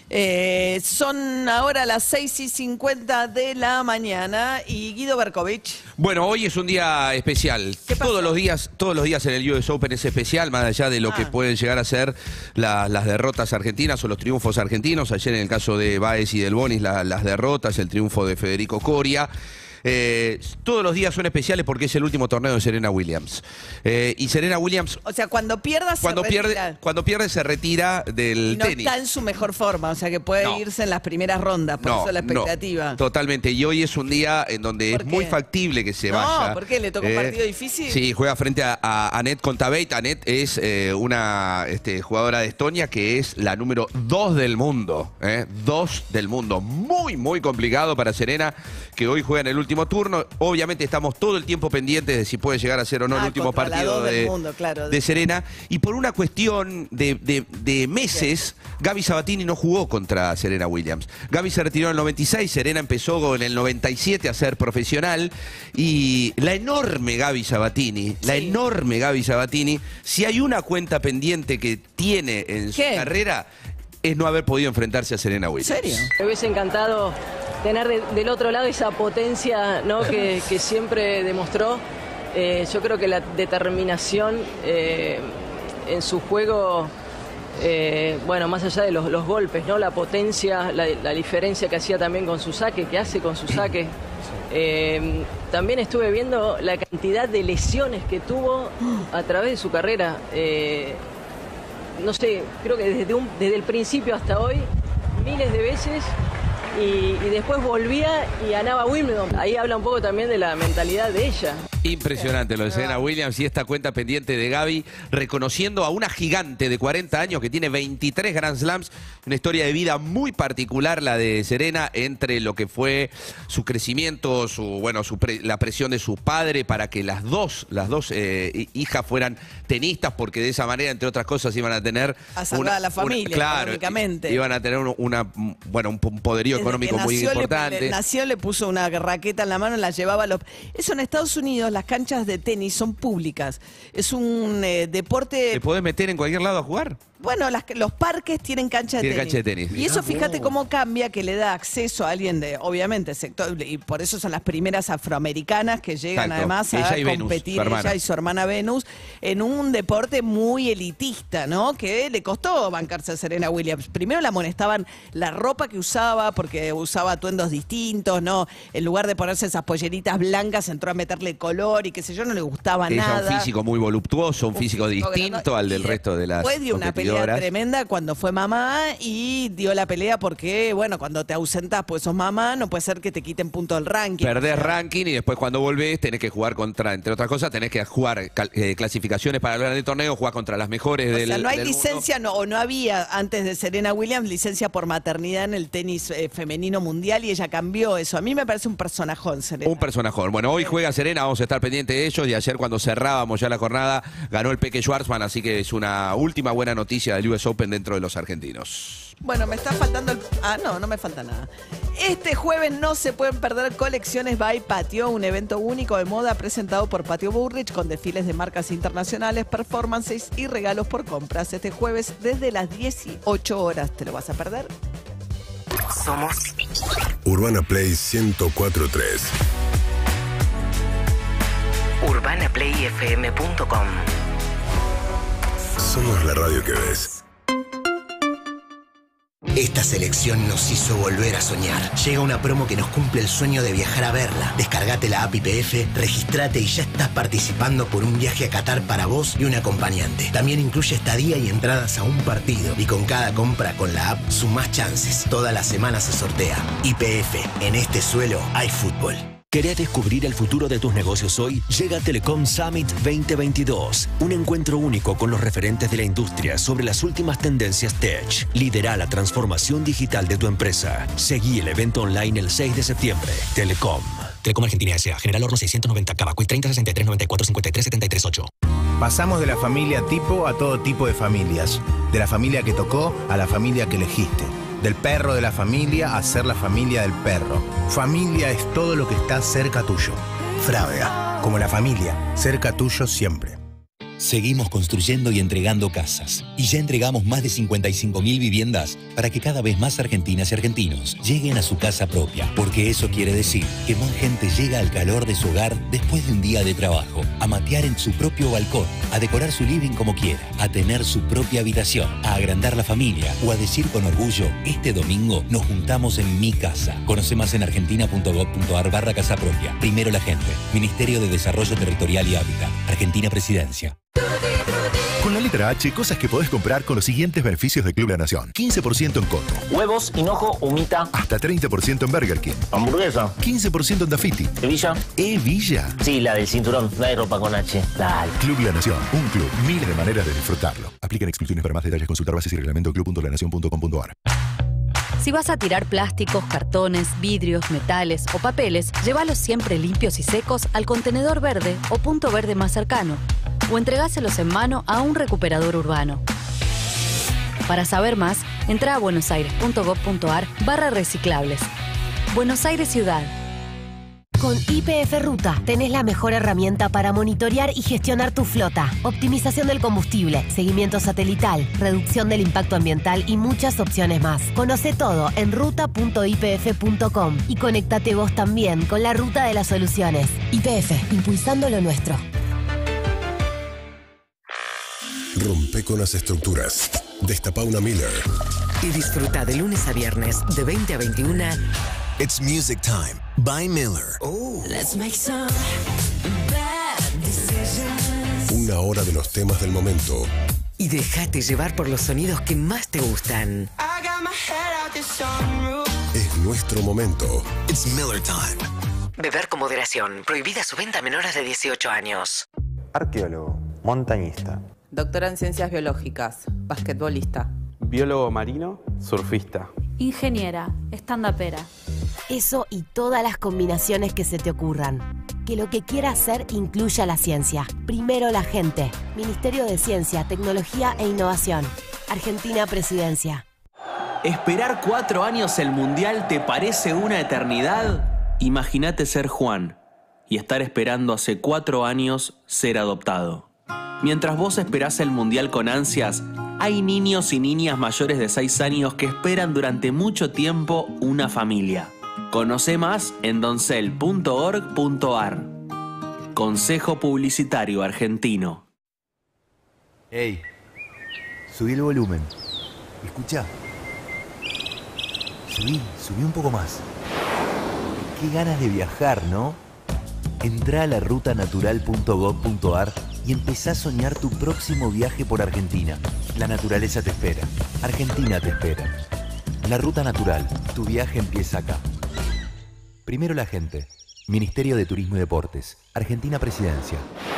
son ahora las 6:50 de la mañana y Guido Berkovich. Bueno, hoy es un día especial. Todos los días en el US Open es especial, más allá de lo que pueden llegar a ser las derrotas argentinas o los triunfos argentinos. Ayer en el caso de Báez y Del Bonis, las derrotas, el triunfo de Federico Coria. Todos los días son especiales porque es el último torneo de Serena Williams. Y Serena Williams... O sea, cuando pierde se retira del no tenis. Está en su mejor forma, o sea que puede irse en las primeras rondas, por eso la expectativa. Totalmente, y hoy es un día en donde es muy factible que se vaya. No, ¿por qué? ¿Le toca un partido difícil? Sí, juega frente a Anett Kontaveit. Anett es una jugadora de Estonia que es la número 2 del mundo. 2 del mundo. Muy, muy complicado para Serena, que hoy juega en el último turno. Obviamente estamos todo el tiempo pendientes de si puede llegar a ser o no el último partido de Serena. Y por una cuestión de meses, Gaby Sabatini no jugó contra Serena Williams. Gaby se retiró en el 96, Serena empezó en el 97 a ser profesional. Y la enorme Gaby Sabatini, si hay una cuenta pendiente que tiene en su carrera, es no haber podido enfrentarse a Serena Williams. ¿En serio? Me hubiese encantado tener del otro lado esa potencia, ¿no? que siempre demostró. Yo creo que la determinación en su juego, más allá de los golpes, ¿no? La potencia, la diferencia que hacía también con su saque, que hace con su saque. También estuve viendo la cantidad de lesiones que tuvo a través de su carrera. No sé, creo que desde el principio hasta hoy, miles de veces, y después volvía y ganaba Wimbledon. Ahí habla un poco también de la mentalidad de ella. Impresionante lo de Serena Williams y esta cuenta pendiente de Gaby, reconociendo a una gigante de 40 años que tiene 23 Grand Slams, una historia de vida muy particular la de Serena, entre lo que fue su crecimiento, la presión de su padre para que las dos hijas fueran tenistas, porque de esa manera, entre otras cosas, iban a tener a salvar a la familia, económicamente. Iban a tener un poderío económico muy importante. Nació, le puso una raqueta en la mano, la llevaba Eso en Estados Unidos, las canchas de tenis son públicas. Es un deporte... ¿Te podés meter en cualquier lado a jugar? Bueno, los parques tienen cancha de tenis. Y eso, fíjate cómo cambia, que le da acceso a alguien de, obviamente, sector, y por eso son las primeras afroamericanas que llegan además a competir, ella y su hermana Venus, en un deporte muy elitista, ¿no? Que le costó bancarse a Serena Williams. Primero la amonestaban la ropa que usaba, porque usaba atuendos distintos, ¿no? En lugar de ponerse esas polleritas blancas, entró a meterle color y qué sé yo, no le gustaba nada. Un físico muy voluptuoso, un físico distinto al del resto de las competidoras. seguidoras. tremenda cuando fue mamá y dio la pelea porque, bueno, cuando te ausentás pues sos mamá, no puede ser que te quiten punto del ranking. Perdés ranking y después cuando volvés tenés que jugar contra, entre otras cosas, tenés que jugar clasificaciones para el gran torneo, jugar contra las mejores del mundo. O sea, no hay licencia, o no había antes de Serena Williams licencia por maternidad en el tenis femenino mundial y ella cambió eso. A mí me parece un personajón, Serena. Un personajón. Bueno, hoy juega Serena, vamos a estar pendientes de ellos y ayer cuando cerrábamos ya la jornada ganó el Peque Schwartzman, así que es una última buena noticia del US Open dentro de los argentinos. Bueno, me está faltando el... no me falta nada. Este jueves no se pueden perder Colecciones by Patio, un evento único de moda presentado por Patio Burrich con desfiles de marcas internacionales, performances y regalos por compras. Este jueves desde las 18 horas. ¿Te lo vas a perder? Somos Urbana Play 104.3. UrbanaPlayFM.com. Somos la radio que ves. Esta selección nos hizo volver a soñar. Llega una promo que nos cumple el sueño de viajar a verla. Descargate la app YPF, registrate y ya estás participando por un viaje a Qatar para vos y un acompañante. También incluye estadía y entradas a un partido. Y con cada compra con la app sumás chances. Toda la semana se sortea. YPF, en este suelo hay fútbol. ¿Querés descubrir el futuro de tus negocios hoy? Llega Telecom Summit 2022, un encuentro único con los referentes de la industria sobre las últimas tendencias tech. Lidera la transformación digital de tu empresa. Seguí el evento online el 6 de septiembre. Telecom. Telecom Argentina S.A. General Horno 690, Cavacuy 30 63 94 53 73 8. Pasamos de la familia tipo a todo tipo de familias. De la familia que tocó a la familia que elegiste. Del perro de la familia a ser la familia del perro. Familia es todo lo que está cerca tuyo. Frávega, como la familia, cerca tuyo siempre. Seguimos construyendo y entregando casas. Y ya entregamos más de 55.000 viviendas para que cada vez más argentinas y argentinos lleguen a su casa propia. Porque eso quiere decir que más gente llega al calor de su hogar después de un día de trabajo, a matear en su propio balcón, a decorar su living como quiera, a tener su propia habitación, a agrandar la familia o a decir con orgullo, este domingo nos juntamos en mi casa. Conoce más en argentina.gov.ar/casa propia. Primero la gente. Ministerio de Desarrollo Territorial y Hábitat. Argentina Presidencia. Con la letra H, cosas que podés comprar con los siguientes beneficios de Club La Nación. 15% en Coto. Huevos, hinojo, humita. Hasta 30% en Burger King. Hamburguesa. 15% en Dafiti. ¿Villa? ¿Villa? Sí, la del cinturón. La de ropa con H. Dale. Club La Nación. Un club. Miles de maneras de disfrutarlo. Aplican exclusiones. Para más detalles consultar bases y reglamento club.lanacion.com.ar. Si vas a tirar plásticos, cartones, vidrios, metales o papeles, llévalos siempre limpios y secos al contenedor verde o punto verde más cercano. O entregáselos en mano a un recuperador urbano. Para saber más, entra a buenosaires.gov.ar/reciclables. Buenos Aires Ciudad. Con YPF Ruta tenés la mejor herramienta para monitorear y gestionar tu flota. Optimización del combustible, seguimiento satelital, reducción del impacto ambiental y muchas opciones más. Conoce todo en ruta.ypf.com y conéctate vos también con la ruta de las soluciones. YPF, impulsando lo nuestro. Rompe con las estructuras. Destapa una Miller. Y disfruta de lunes a viernes de 20 a 21. It's music time by Miller. Let's make some bad decisions. Una hora de los temas del momento. Y déjate llevar por los sonidos que más te gustan. Es nuestro momento. It's Miller time. Beber con moderación. Prohibida su venta a menores de 18 años. Arqueólogo, montañista. Doctora en Ciencias Biológicas, basquetbolista. Biólogo marino, surfista. Ingeniera, estandapera. Eso y todas las combinaciones que se te ocurran. Que lo que quieras hacer incluya la ciencia. Primero la gente. Ministerio de Ciencia, Tecnología e Innovación. Argentina Presidencia. ¿Esperar 4 años el Mundial te parece una eternidad? Imagínate ser Juan y estar esperando hace 4 años ser adoptado. Mientras vos esperás el Mundial con ansias, hay niños y niñas mayores de 6 años que esperan durante mucho tiempo una familia. Conoce más en doncel.org.ar. Consejo Publicitario Argentino. Hey, subí el volumen. Escucha. Subí un poco más. Qué ganas de viajar, ¿no? Entrá a la rutanatural.gov.ar y empezá a soñar tu próximo viaje por Argentina. La naturaleza te espera. Argentina te espera. La Ruta Natural. Tu viaje empieza acá. Primero la gente. Ministerio de Turismo y Deportes. Argentina Presidencia.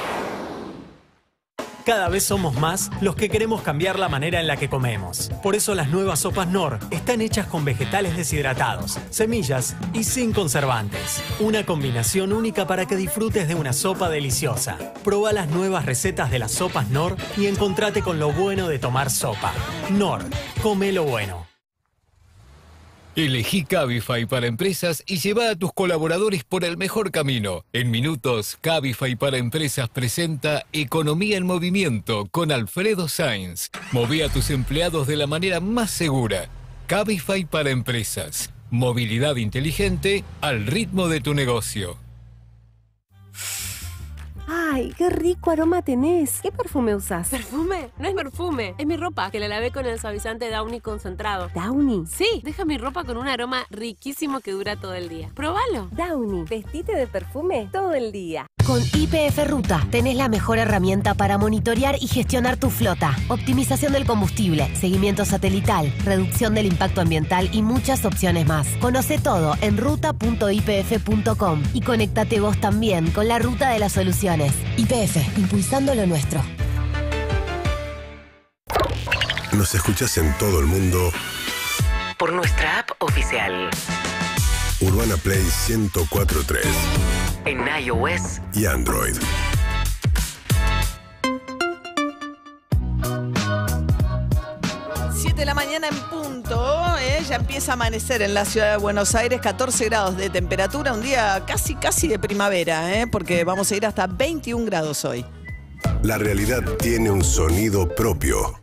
Cada vez somos más los que queremos cambiar la manera en la que comemos. Por eso las nuevas sopas Knorr están hechas con vegetales deshidratados, semillas y sin conservantes. Una combinación única para que disfrutes de una sopa deliciosa. Proba las nuevas recetas de las sopas Knorr y encontrate con lo bueno de tomar sopa. Knorr, come lo bueno. Elegí Cabify para empresas y lleva a tus colaboradores por el mejor camino. En minutos, Cabify para empresas presenta Economía en Movimiento con Alfredo Sainz. Moví a tus empleados de la manera más segura. Cabify para empresas. Movilidad inteligente al ritmo de tu negocio. ¡Ay, qué rico aroma tenés! ¿Qué perfume usás? ¿Perfume? No es perfume, es mi ropa, que la lavé con el suavizante Downy concentrado. ¿Downy? Sí, deja mi ropa con un aroma riquísimo que dura todo el día. ¡Próbalo! Downy, vestite de perfume todo el día. Con YPF Ruta tenés la mejor herramienta para monitorear y gestionar tu flota. Optimización del combustible, seguimiento satelital, reducción del impacto ambiental y muchas opciones más. Conoce todo en ruta.ypf.com y conéctate vos también con la ruta de las soluciones. YPF, impulsando lo nuestro. Nos escuchás en todo el mundo por nuestra app oficial. Urbana Play 104.3 en iOS y Android. De la mañana en punto, ya empieza a amanecer en la ciudad de Buenos Aires, 14 grados de temperatura, un día casi de primavera, porque vamos a ir hasta 21 grados hoy. La realidad tiene un sonido propio.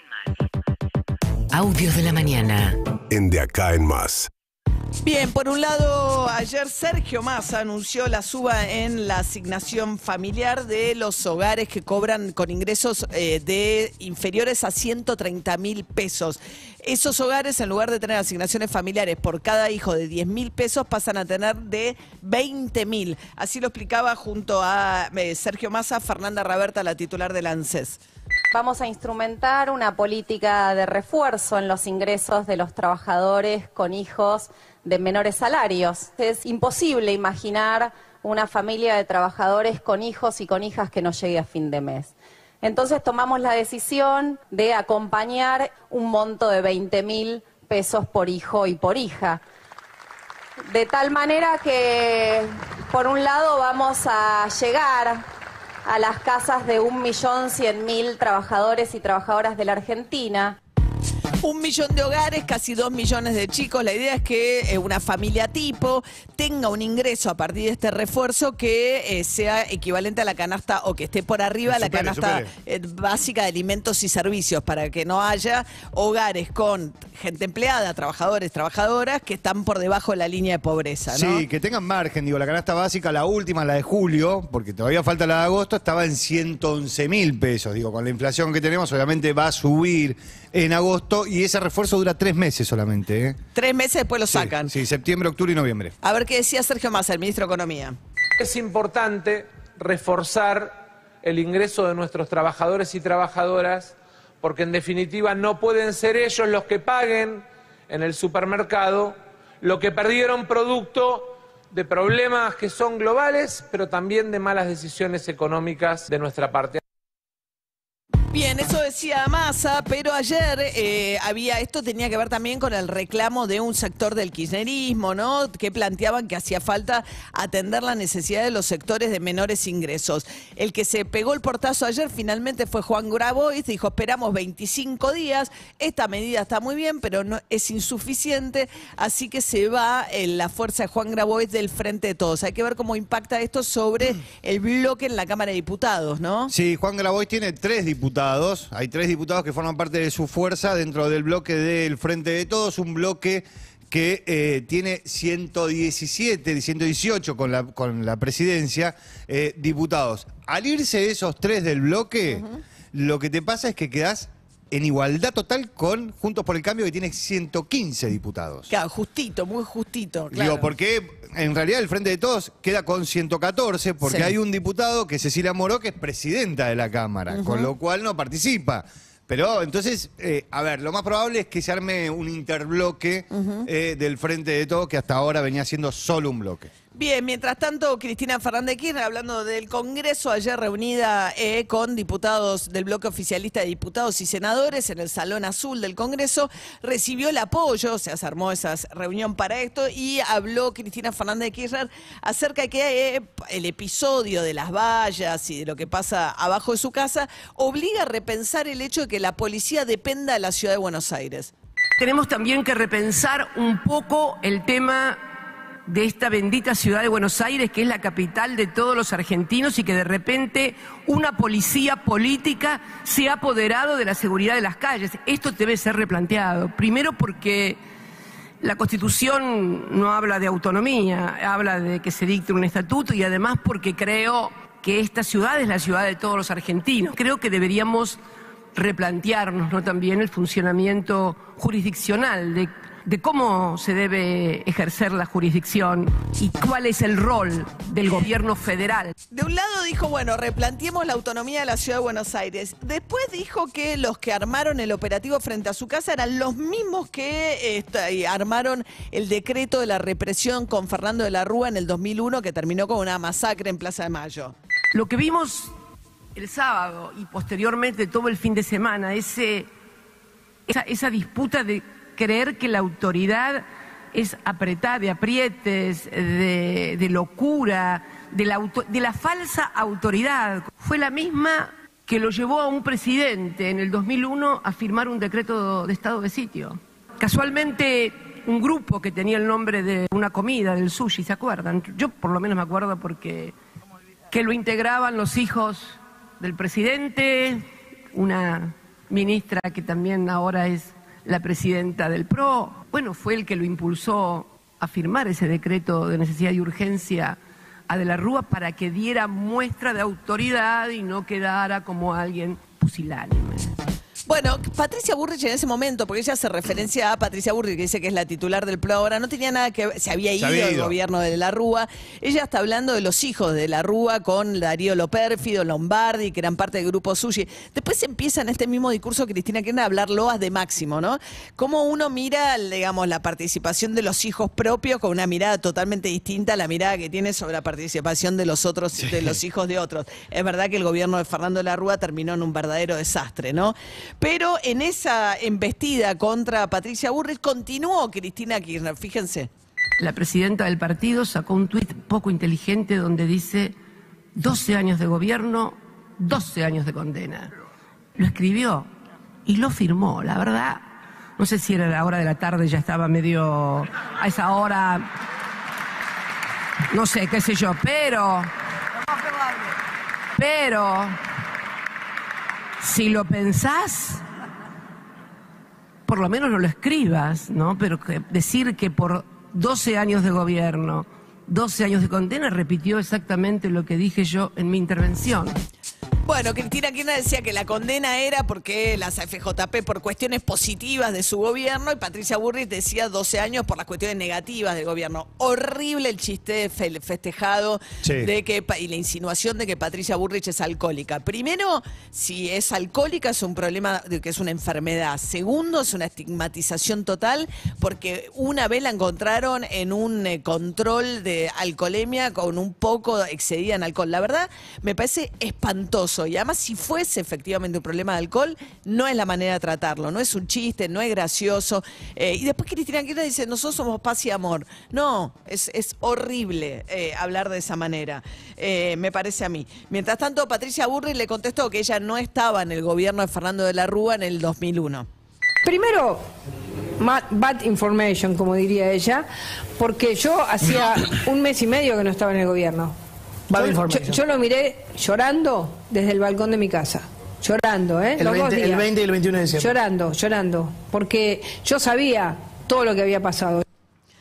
Audios de la mañana. En De Acá en Más. Bien, por un lado, ayer Sergio Massa anunció la suba en la asignación familiar de los hogares que cobran con ingresos de inferiores a 130.000 pesos. Esos hogares, en lugar de tener asignaciones familiares por cada hijo de 10.000 pesos, pasan a tener de 20.000. Así lo explicaba junto a Sergio Massa, Fernanda Raberta, la titular del ANSES. Vamos a instrumentar una política de refuerzo en los ingresos de los trabajadores con hijos de menores salarios. Es imposible imaginar una familia de trabajadores con hijos y con hijas que no llegue a fin de mes. Entonces tomamos la decisión de acompañar un monto de 20.000 pesos por hijo y por hija. De tal manera que, por un lado, vamos a llegar a las casas de 1.100.000 trabajadores y trabajadoras de la Argentina. 1 millón de hogares, casi 2 millones de chicos. La idea es que una familia tipo tenga un ingreso a partir de este refuerzo que sea equivalente a la canasta o que esté por arriba de la canasta básica de alimentos y servicios, para que no haya hogares con gente empleada, trabajadores, trabajadoras que están por debajo de la línea de pobreza, ¿no? Sí, que tengan margen. Digo, la canasta básica, la última, la de julio, porque todavía falta la de agosto, estaba en 111.000 pesos. Digo, con la inflación que tenemos, obviamente va a subir en agosto y ese refuerzo dura 3 meses solamente. 3 meses después lo sacan. Sí, septiembre, octubre y noviembre. A ver qué decía Sergio Massa, el ministro de Economía. Es importante reforzar el ingreso de nuestros trabajadores y trabajadoras, porque en definitiva no pueden ser ellos los que paguen en el supermercado lo que perdieron producto de problemas que son globales, pero también de malas decisiones económicas de nuestra parte. Bien, eso decía Massa, pero ayer esto tenía que ver también con el reclamo de un sector del kirchnerismo, ¿no? Que planteaban que hacía falta atender la necesidad de los sectores de menores ingresos. El que se pegó el portazo ayer finalmente fue Juan Grabois, dijo, esperamos 25 días, esta medida está muy bien, pero no es insuficiente, así que se va la fuerza de Juan Grabois del Frente de Todos. Hay que ver cómo impacta esto sobre el bloque en la Cámara de Diputados, ¿no? Sí, Juan Grabois tiene 3 diputados. Hay 3 diputados que forman parte de su fuerza dentro del bloque del Frente de Todos, un bloque que tiene 118 con la presidencia diputados. Al irse esos 3 del bloque, lo que te pasa es que quedás en igualdad total con Juntos por el Cambio, que tiene 115 diputados. Claro, justito, muy justito. Claro. Digo, porque en realidad el Frente de Todos queda con 114, porque hay un diputado, que es Cecilia Moró, que es presidenta de la Cámara, con lo cual no participa. Pero entonces, a ver, lo más probable es que se arme un interbloque del Frente de Todos, que hasta ahora venía siendo solo un bloque. Bien, mientras tanto, Cristina Fernández de Kirchner, hablando del Congreso, ayer reunida con diputados del bloque oficialista de diputados y senadores en el Salón Azul del Congreso, recibió el apoyo, se armó esa reunión para esto, y habló Cristina Fernández de Kirchner acerca de que el episodio de las vallas y de lo que pasa abajo de su casa obliga a repensar el hecho de que la policía dependa de la ciudad de Buenos Aires. Tenemos también que repensar un poco el tema de esta bendita ciudad de Buenos Aires, que es la capital de todos los argentinos, y que de repente una policía política se ha apoderado de la seguridad de las calles. Esto debe ser replanteado. Primero porque la Constitución no habla de autonomía, habla de que se dicte un estatuto, y además porque creo que esta ciudad es la ciudad de todos los argentinos. Creo que deberíamos replantearnos, ¿no?, también el funcionamiento jurisdiccional de cómo se debe ejercer la jurisdicción y cuál es el rol del gobierno federal. De un lado dijo, bueno, replanteemos la autonomía de la ciudad de Buenos Aires. Después dijo que los que armaron el operativo frente a su casa eran los mismos que armaron el decreto de la represión con Fernando de la Rúa en el 2001, que terminó con una masacre en Plaza de Mayo. Lo que vimos el sábado y posteriormente todo el fin de semana, esa disputa de creer que la autoridad es apretada, de aprietes, de locura, de la falsa autoridad. Fue la misma que lo llevó a un presidente en el 2001 a firmar un decreto de estado de sitio. Casualmente, un grupo que tenía el nombre de una comida, del sushi, ¿se acuerdan? Yo por lo menos me acuerdo porque que lo integraban los hijos del presidente, una ministra que también ahora es la presidenta del PRO, bueno, fue el que lo impulsó a firmar ese decreto de necesidad y urgencia a De la Rúa para que diera muestra de autoridad y no quedara como alguien pusilánime. Bueno, Patricia Bullrich en ese momento, porque ella hace referencia a Patricia Bullrich, que dice que es la titular del PRO ahora, no tenía nada que ver, se había ido el gobierno de la Rúa. Ella está hablando de los hijos de la Rúa con Darío Lopérfido, Lombardi, que eran parte del grupo Sushi. Después empieza en este mismo discurso Cristina Kirchner a hablar loas de Máximo, ¿no? Cómo uno mira, digamos, la participación de los hijos propios con una mirada totalmente distinta a la mirada que tiene sobre la participación de los otros, de los hijos de otros. Es verdad que el gobierno de Fernando de la Rúa terminó en un verdadero desastre, ¿no? Pero en esa embestida contra Patricia Bullrich continuó Cristina Kirchner, fíjense. La presidenta del partido sacó un tuit poco inteligente donde dice 12 años de gobierno, 12 años de condena. Lo escribió y lo firmó, la verdad. No sé si era la hora de la tarde, ya estaba medio a esa hora, no sé, qué sé yo, pero si lo pensás, por lo menos no lo escribas, ¿no? Pero decir que por 12 años de gobierno, 12 años de condena, repitió exactamente lo que dije yo en mi intervención. Bueno, Cristina Kirchner decía que la condena era porque las AFJP por cuestiones positivas de su gobierno, y Patricia Bullrich decía 12 años por las cuestiones negativas del gobierno. Horrible el chiste festejado y la insinuación de que Patricia Bullrich es alcohólica. Primero, si es alcohólica es un problema de que es una enfermedad. Segundo, es una estigmatización total porque una vez la encontraron en un control de alcoholemia con un poco excedida en alcohol. La verdad, me parece espantoso. Y además, si fuese efectivamente un problema de alcohol, no es la manera de tratarlo, no es un chiste, no es gracioso. Y después Cristina Kirchner dice, nosotros somos paz y amor. No, es horrible hablar de esa manera, me parece a mí. Mientras tanto, Patricia Bullrich le contestó que ella no estaba en el gobierno de Fernando de la Rúa en el 2001. Primero, bad information, como diría ella, porque yo hacía un mes y medio que no estaba en el gobierno. Yo lo miré llorando desde el balcón de mi casa. Llorando, ¿eh? El 20 y el 21 de diciembre. Llorando, porque yo sabía todo lo que había pasado. Bien.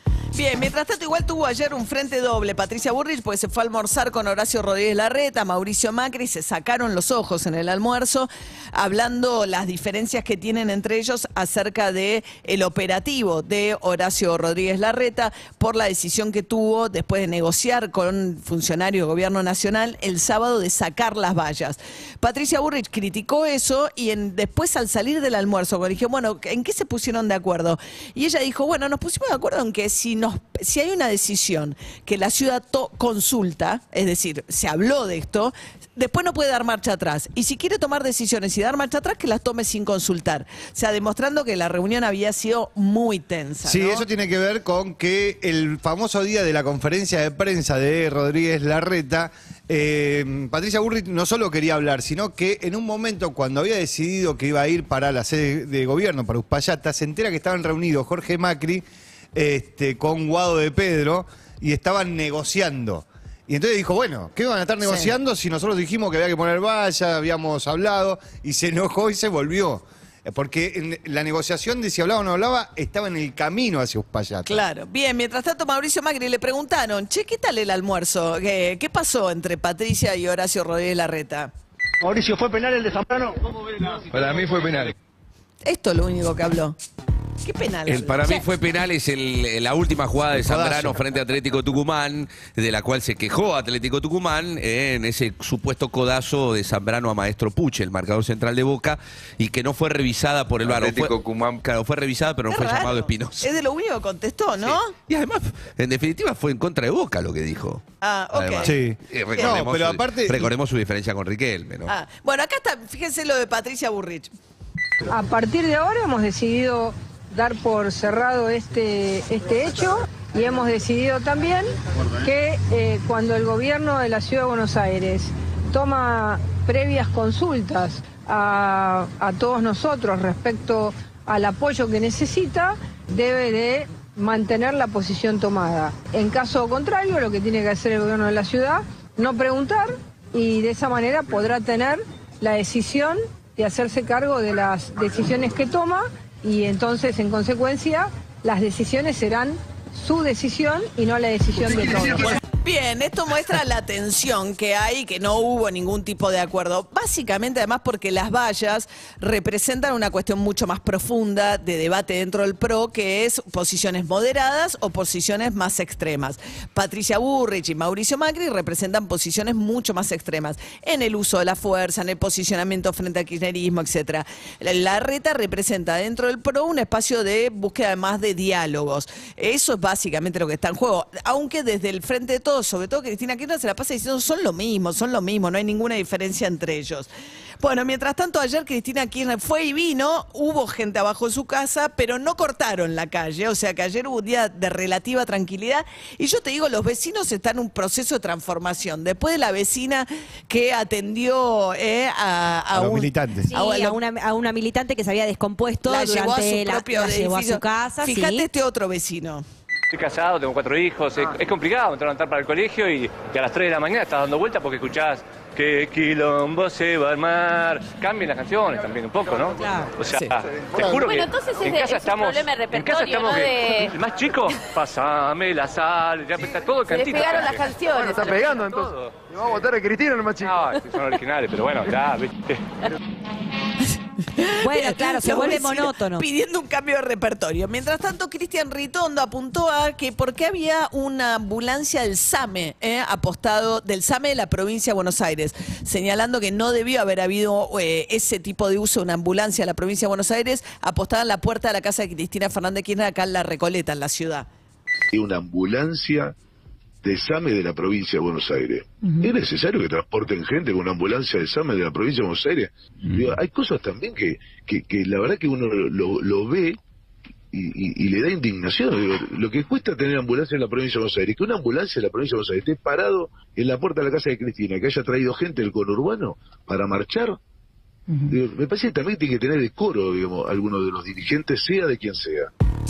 Bien, mientras tanto igual tuvo ayer un frente doble Patricia Bullrich, porque se fue a almorzar con Horacio Rodríguez Larreta, Mauricio Macri, se sacaron los ojos en el almuerzo, hablando las diferencias que tienen entre ellos acerca de el operativo de Horacio Rodríguez Larreta por la decisión que tuvo después de negociar con funcionarios del gobierno nacional el sábado de sacar las vallas. Patricia Bullrich criticó eso y después al salir del almuerzo, cuando dije, bueno, ¿en qué se pusieron de acuerdo? Y ella dijo, bueno, nos pusimos de acuerdo en que si hay una decisión que la ciudad consulta, es decir, se habló de esto, después no puede dar marcha atrás. Y si quiere tomar decisiones y dar marcha atrás, que las tome sin consultar. O sea, demostrando que la reunión había sido muy tensa, Sí, ¿no? eso tiene que ver con que el famoso día de la conferencia de prensa de Rodríguez Larreta, Patricia Bullrich no solo quería hablar, sino que en un momento cuando había decidido que iba a ir para la sede de gobierno, para Uspallata, se entera que estaban reunidos Jorge Macri con Guado de Pedro y estaban negociando. Y entonces dijo, bueno, ¿qué van a estar negociando si nosotros dijimos que había que poner valla, habíamos hablado, y se enojó y se volvió? Porque en la negociación de si hablaba o no hablaba estaba en el camino hacia Uspallata. Claro. Bien, mientras tanto Mauricio Macri le preguntaron, che, ¿qué tal el almuerzo? ¿Qué pasó entre Patricia y Horacio Rodríguez Larreta? Mauricio, ¿fue penal el de Zambrano? Para mí fue penal. Esto es lo único que habló. ¿Qué penal? Para mí fue penal, es la última jugada de Zambrano frente a Atlético Tucumán, de la cual se quejó Atlético Tucumán en ese supuesto codazo de Zambrano a Maestro Puche, el marcador central de Boca, y que no fue revisada por el VAR. Atlético Tucumán. Claro, fue revisada, pero no fue llamado Espinosa. Es de lo único que contestó, ¿no? Sí. Y además, en definitiva, fue en contra de Boca lo que dijo. Ah, ok. Además, Sí. recordemos, No, pero aparte- recordemos su diferencia con Riquelme, ¿no? Ah, bueno, acá está, fíjense lo de Patricia Bullrich. A partir de ahora hemos decidido dar por cerrado este hecho y hemos decidido también que cuando el gobierno de la Ciudad de Buenos Aires toma previas consultas a todos nosotros respecto al apoyo que necesita, debe de mantener la posición tomada. En caso contrario, lo que tiene que hacer el gobierno de la ciudad, no preguntar, y de esa manera podrá tener la decisión de hacerse cargo de las decisiones que toma, y entonces, en consecuencia, las decisiones serán su decisión y no la decisión de todos. Bien, esto muestra la tensión que hay, que no hubo ningún tipo de acuerdo. Básicamente, además, porque las vallas representan una cuestión mucho más profunda de debate dentro del PRO, que es posiciones moderadas o posiciones más extremas. Patricia Bullrich y Mauricio Macri representan posiciones mucho más extremas en el uso de la fuerza, en el posicionamiento frente al kirchnerismo, etc. Larreta representa dentro del PRO un espacio de búsqueda más de diálogos. Eso es básicamente lo que está en juego. Aunque desde el frente de todos, sobre todo Cristina Kirchner, se la pasa diciendo son lo mismo, no hay ninguna diferencia entre ellos. Bueno, mientras tanto, ayer Cristina Kirchner fue y vino, hubo gente abajo de su casa, pero no cortaron la calle, o sea que ayer hubo un día de relativa tranquilidad, y yo te digo, los vecinos están en un proceso de transformación. Después de la vecina que atendió a los un, militantes. Sí, a una militante que se había descompuesto la llevó a su durante propio la llevó a edificio. su casa. Fíjate sí. este otro vecino. Estoy casado, tengo 4 hijos, es complicado entrar para el colegio y a las 3 de la mañana estás dando vueltas porque escuchás que quilombo se va a armar. Cambien las canciones también un poco, ¿no? Claro. O sea, Sí. te juro Bueno, que entonces en es casa un estamos, problema de en casa repertorio, estamos ¿no? que el más chico, pasame la sal, ya está todo el Se les cantito. pegaron las canciones. Bueno, está pegando entonces. Y vamos a votar a Cristina, el más chico. No, son originales, pero bueno, ya, viste. Bueno, claro, se Los vuelve vecinos monótono. pidiendo un cambio de repertorio. Mientras tanto, Cristian Ritondo apuntó a que porque había una ambulancia del SAME, apostado del SAME de la provincia de Buenos Aires, señalando que no debió haber habido ese tipo de uso de una ambulancia de la provincia de Buenos Aires apostada en la puerta de la casa de Cristina Fernández Kirchner acá en La Recoleta, en la ciudad. Una ambulancia de SAME de la provincia de Buenos Aires. ¿Es necesario que transporten gente con una ambulancia de SAME de la provincia de Buenos Aires? Digo, hay cosas también que la verdad que uno lo ve y le da indignación. Digo, lo que cuesta tener ambulancia en la provincia de Buenos Aires, que una ambulancia en la provincia de Buenos Aires esté parado en la puerta de la casa de Cristina, que haya traído gente del conurbano para marchar. Digo, me parece que también tiene que tener decoro, digamos, alguno de los dirigentes, sea de quien sea.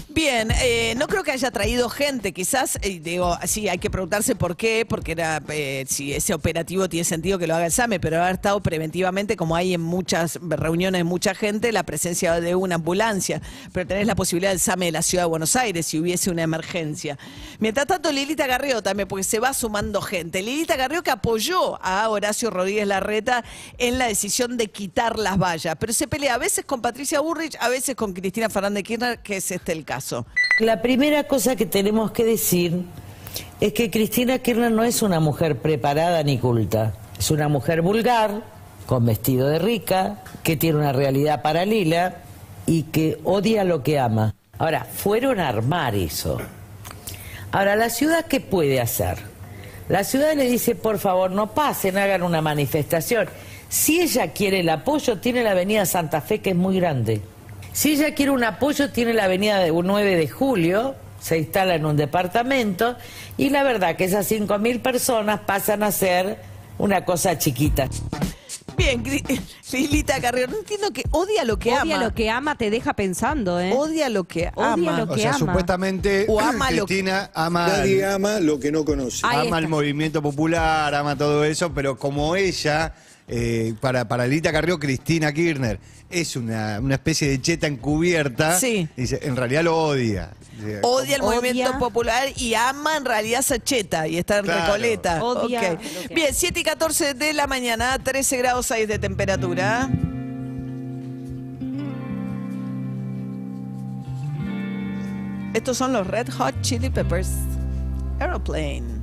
Bien, no creo que haya traído gente, quizás, digo, sí, hay que preguntarse por qué, porque era si ese operativo tiene sentido que lo haga el SAME, pero haber estado preventivamente, como hay en muchas reuniones de mucha gente, la presencia de una ambulancia, pero tenés la posibilidad del SAME de la Ciudad de Buenos Aires si hubiese una emergencia. Mientras tanto, Lilita Carrió también, porque se va sumando gente. Lilita Carrió que apoyó a Horacio Rodríguez Larreta en la decisión de quitar las vallas, pero se pelea a veces con Patricia Bullrich, a veces con Cristina Fernández Kirchner, que es este el caso. La primera cosa que tenemos que decir es que Cristina Kirchner no es una mujer preparada ni culta. Es una mujer vulgar, con vestido de rica, que tiene una realidad paralela y que odia lo que ama. Ahora, fueron a armar eso. Ahora, ¿la ciudad qué puede hacer? La ciudad le dice, por favor, no pasen, hagan una manifestación. Si ella quiere el apoyo, tiene la avenida Santa Fe, que es muy grande. Si ella quiere un apoyo, tiene la avenida 9 de julio, se instala en un departamento, y la verdad que esas 5.000 personas pasan a ser una cosa chiquita. Bien, Lilita Carrió, no entiendo que odia lo que ama. Odia lo que ama, te deja pensando, ¿eh? Odia lo que ama. Odia lo que O sea, ama. supuestamente O ama Cristina ama, Nadie ama lo que no conoce. Ahí ama está. el movimiento popular, ama todo eso, pero como ella, para Lilita Carrió, Cristina Kirchner es una especie de cheta encubierta, Sí. dice, en realidad lo odia. Dice, Odia el Odia. movimiento popular y ama en realidad esa cheta y está en Claro. Recoleta. Odia Ok. lo que Bien, 7 y 14 de la mañana, 13 grados 6 de temperatura. Estos son los Red Hot Chili Peppers. Aeroplane.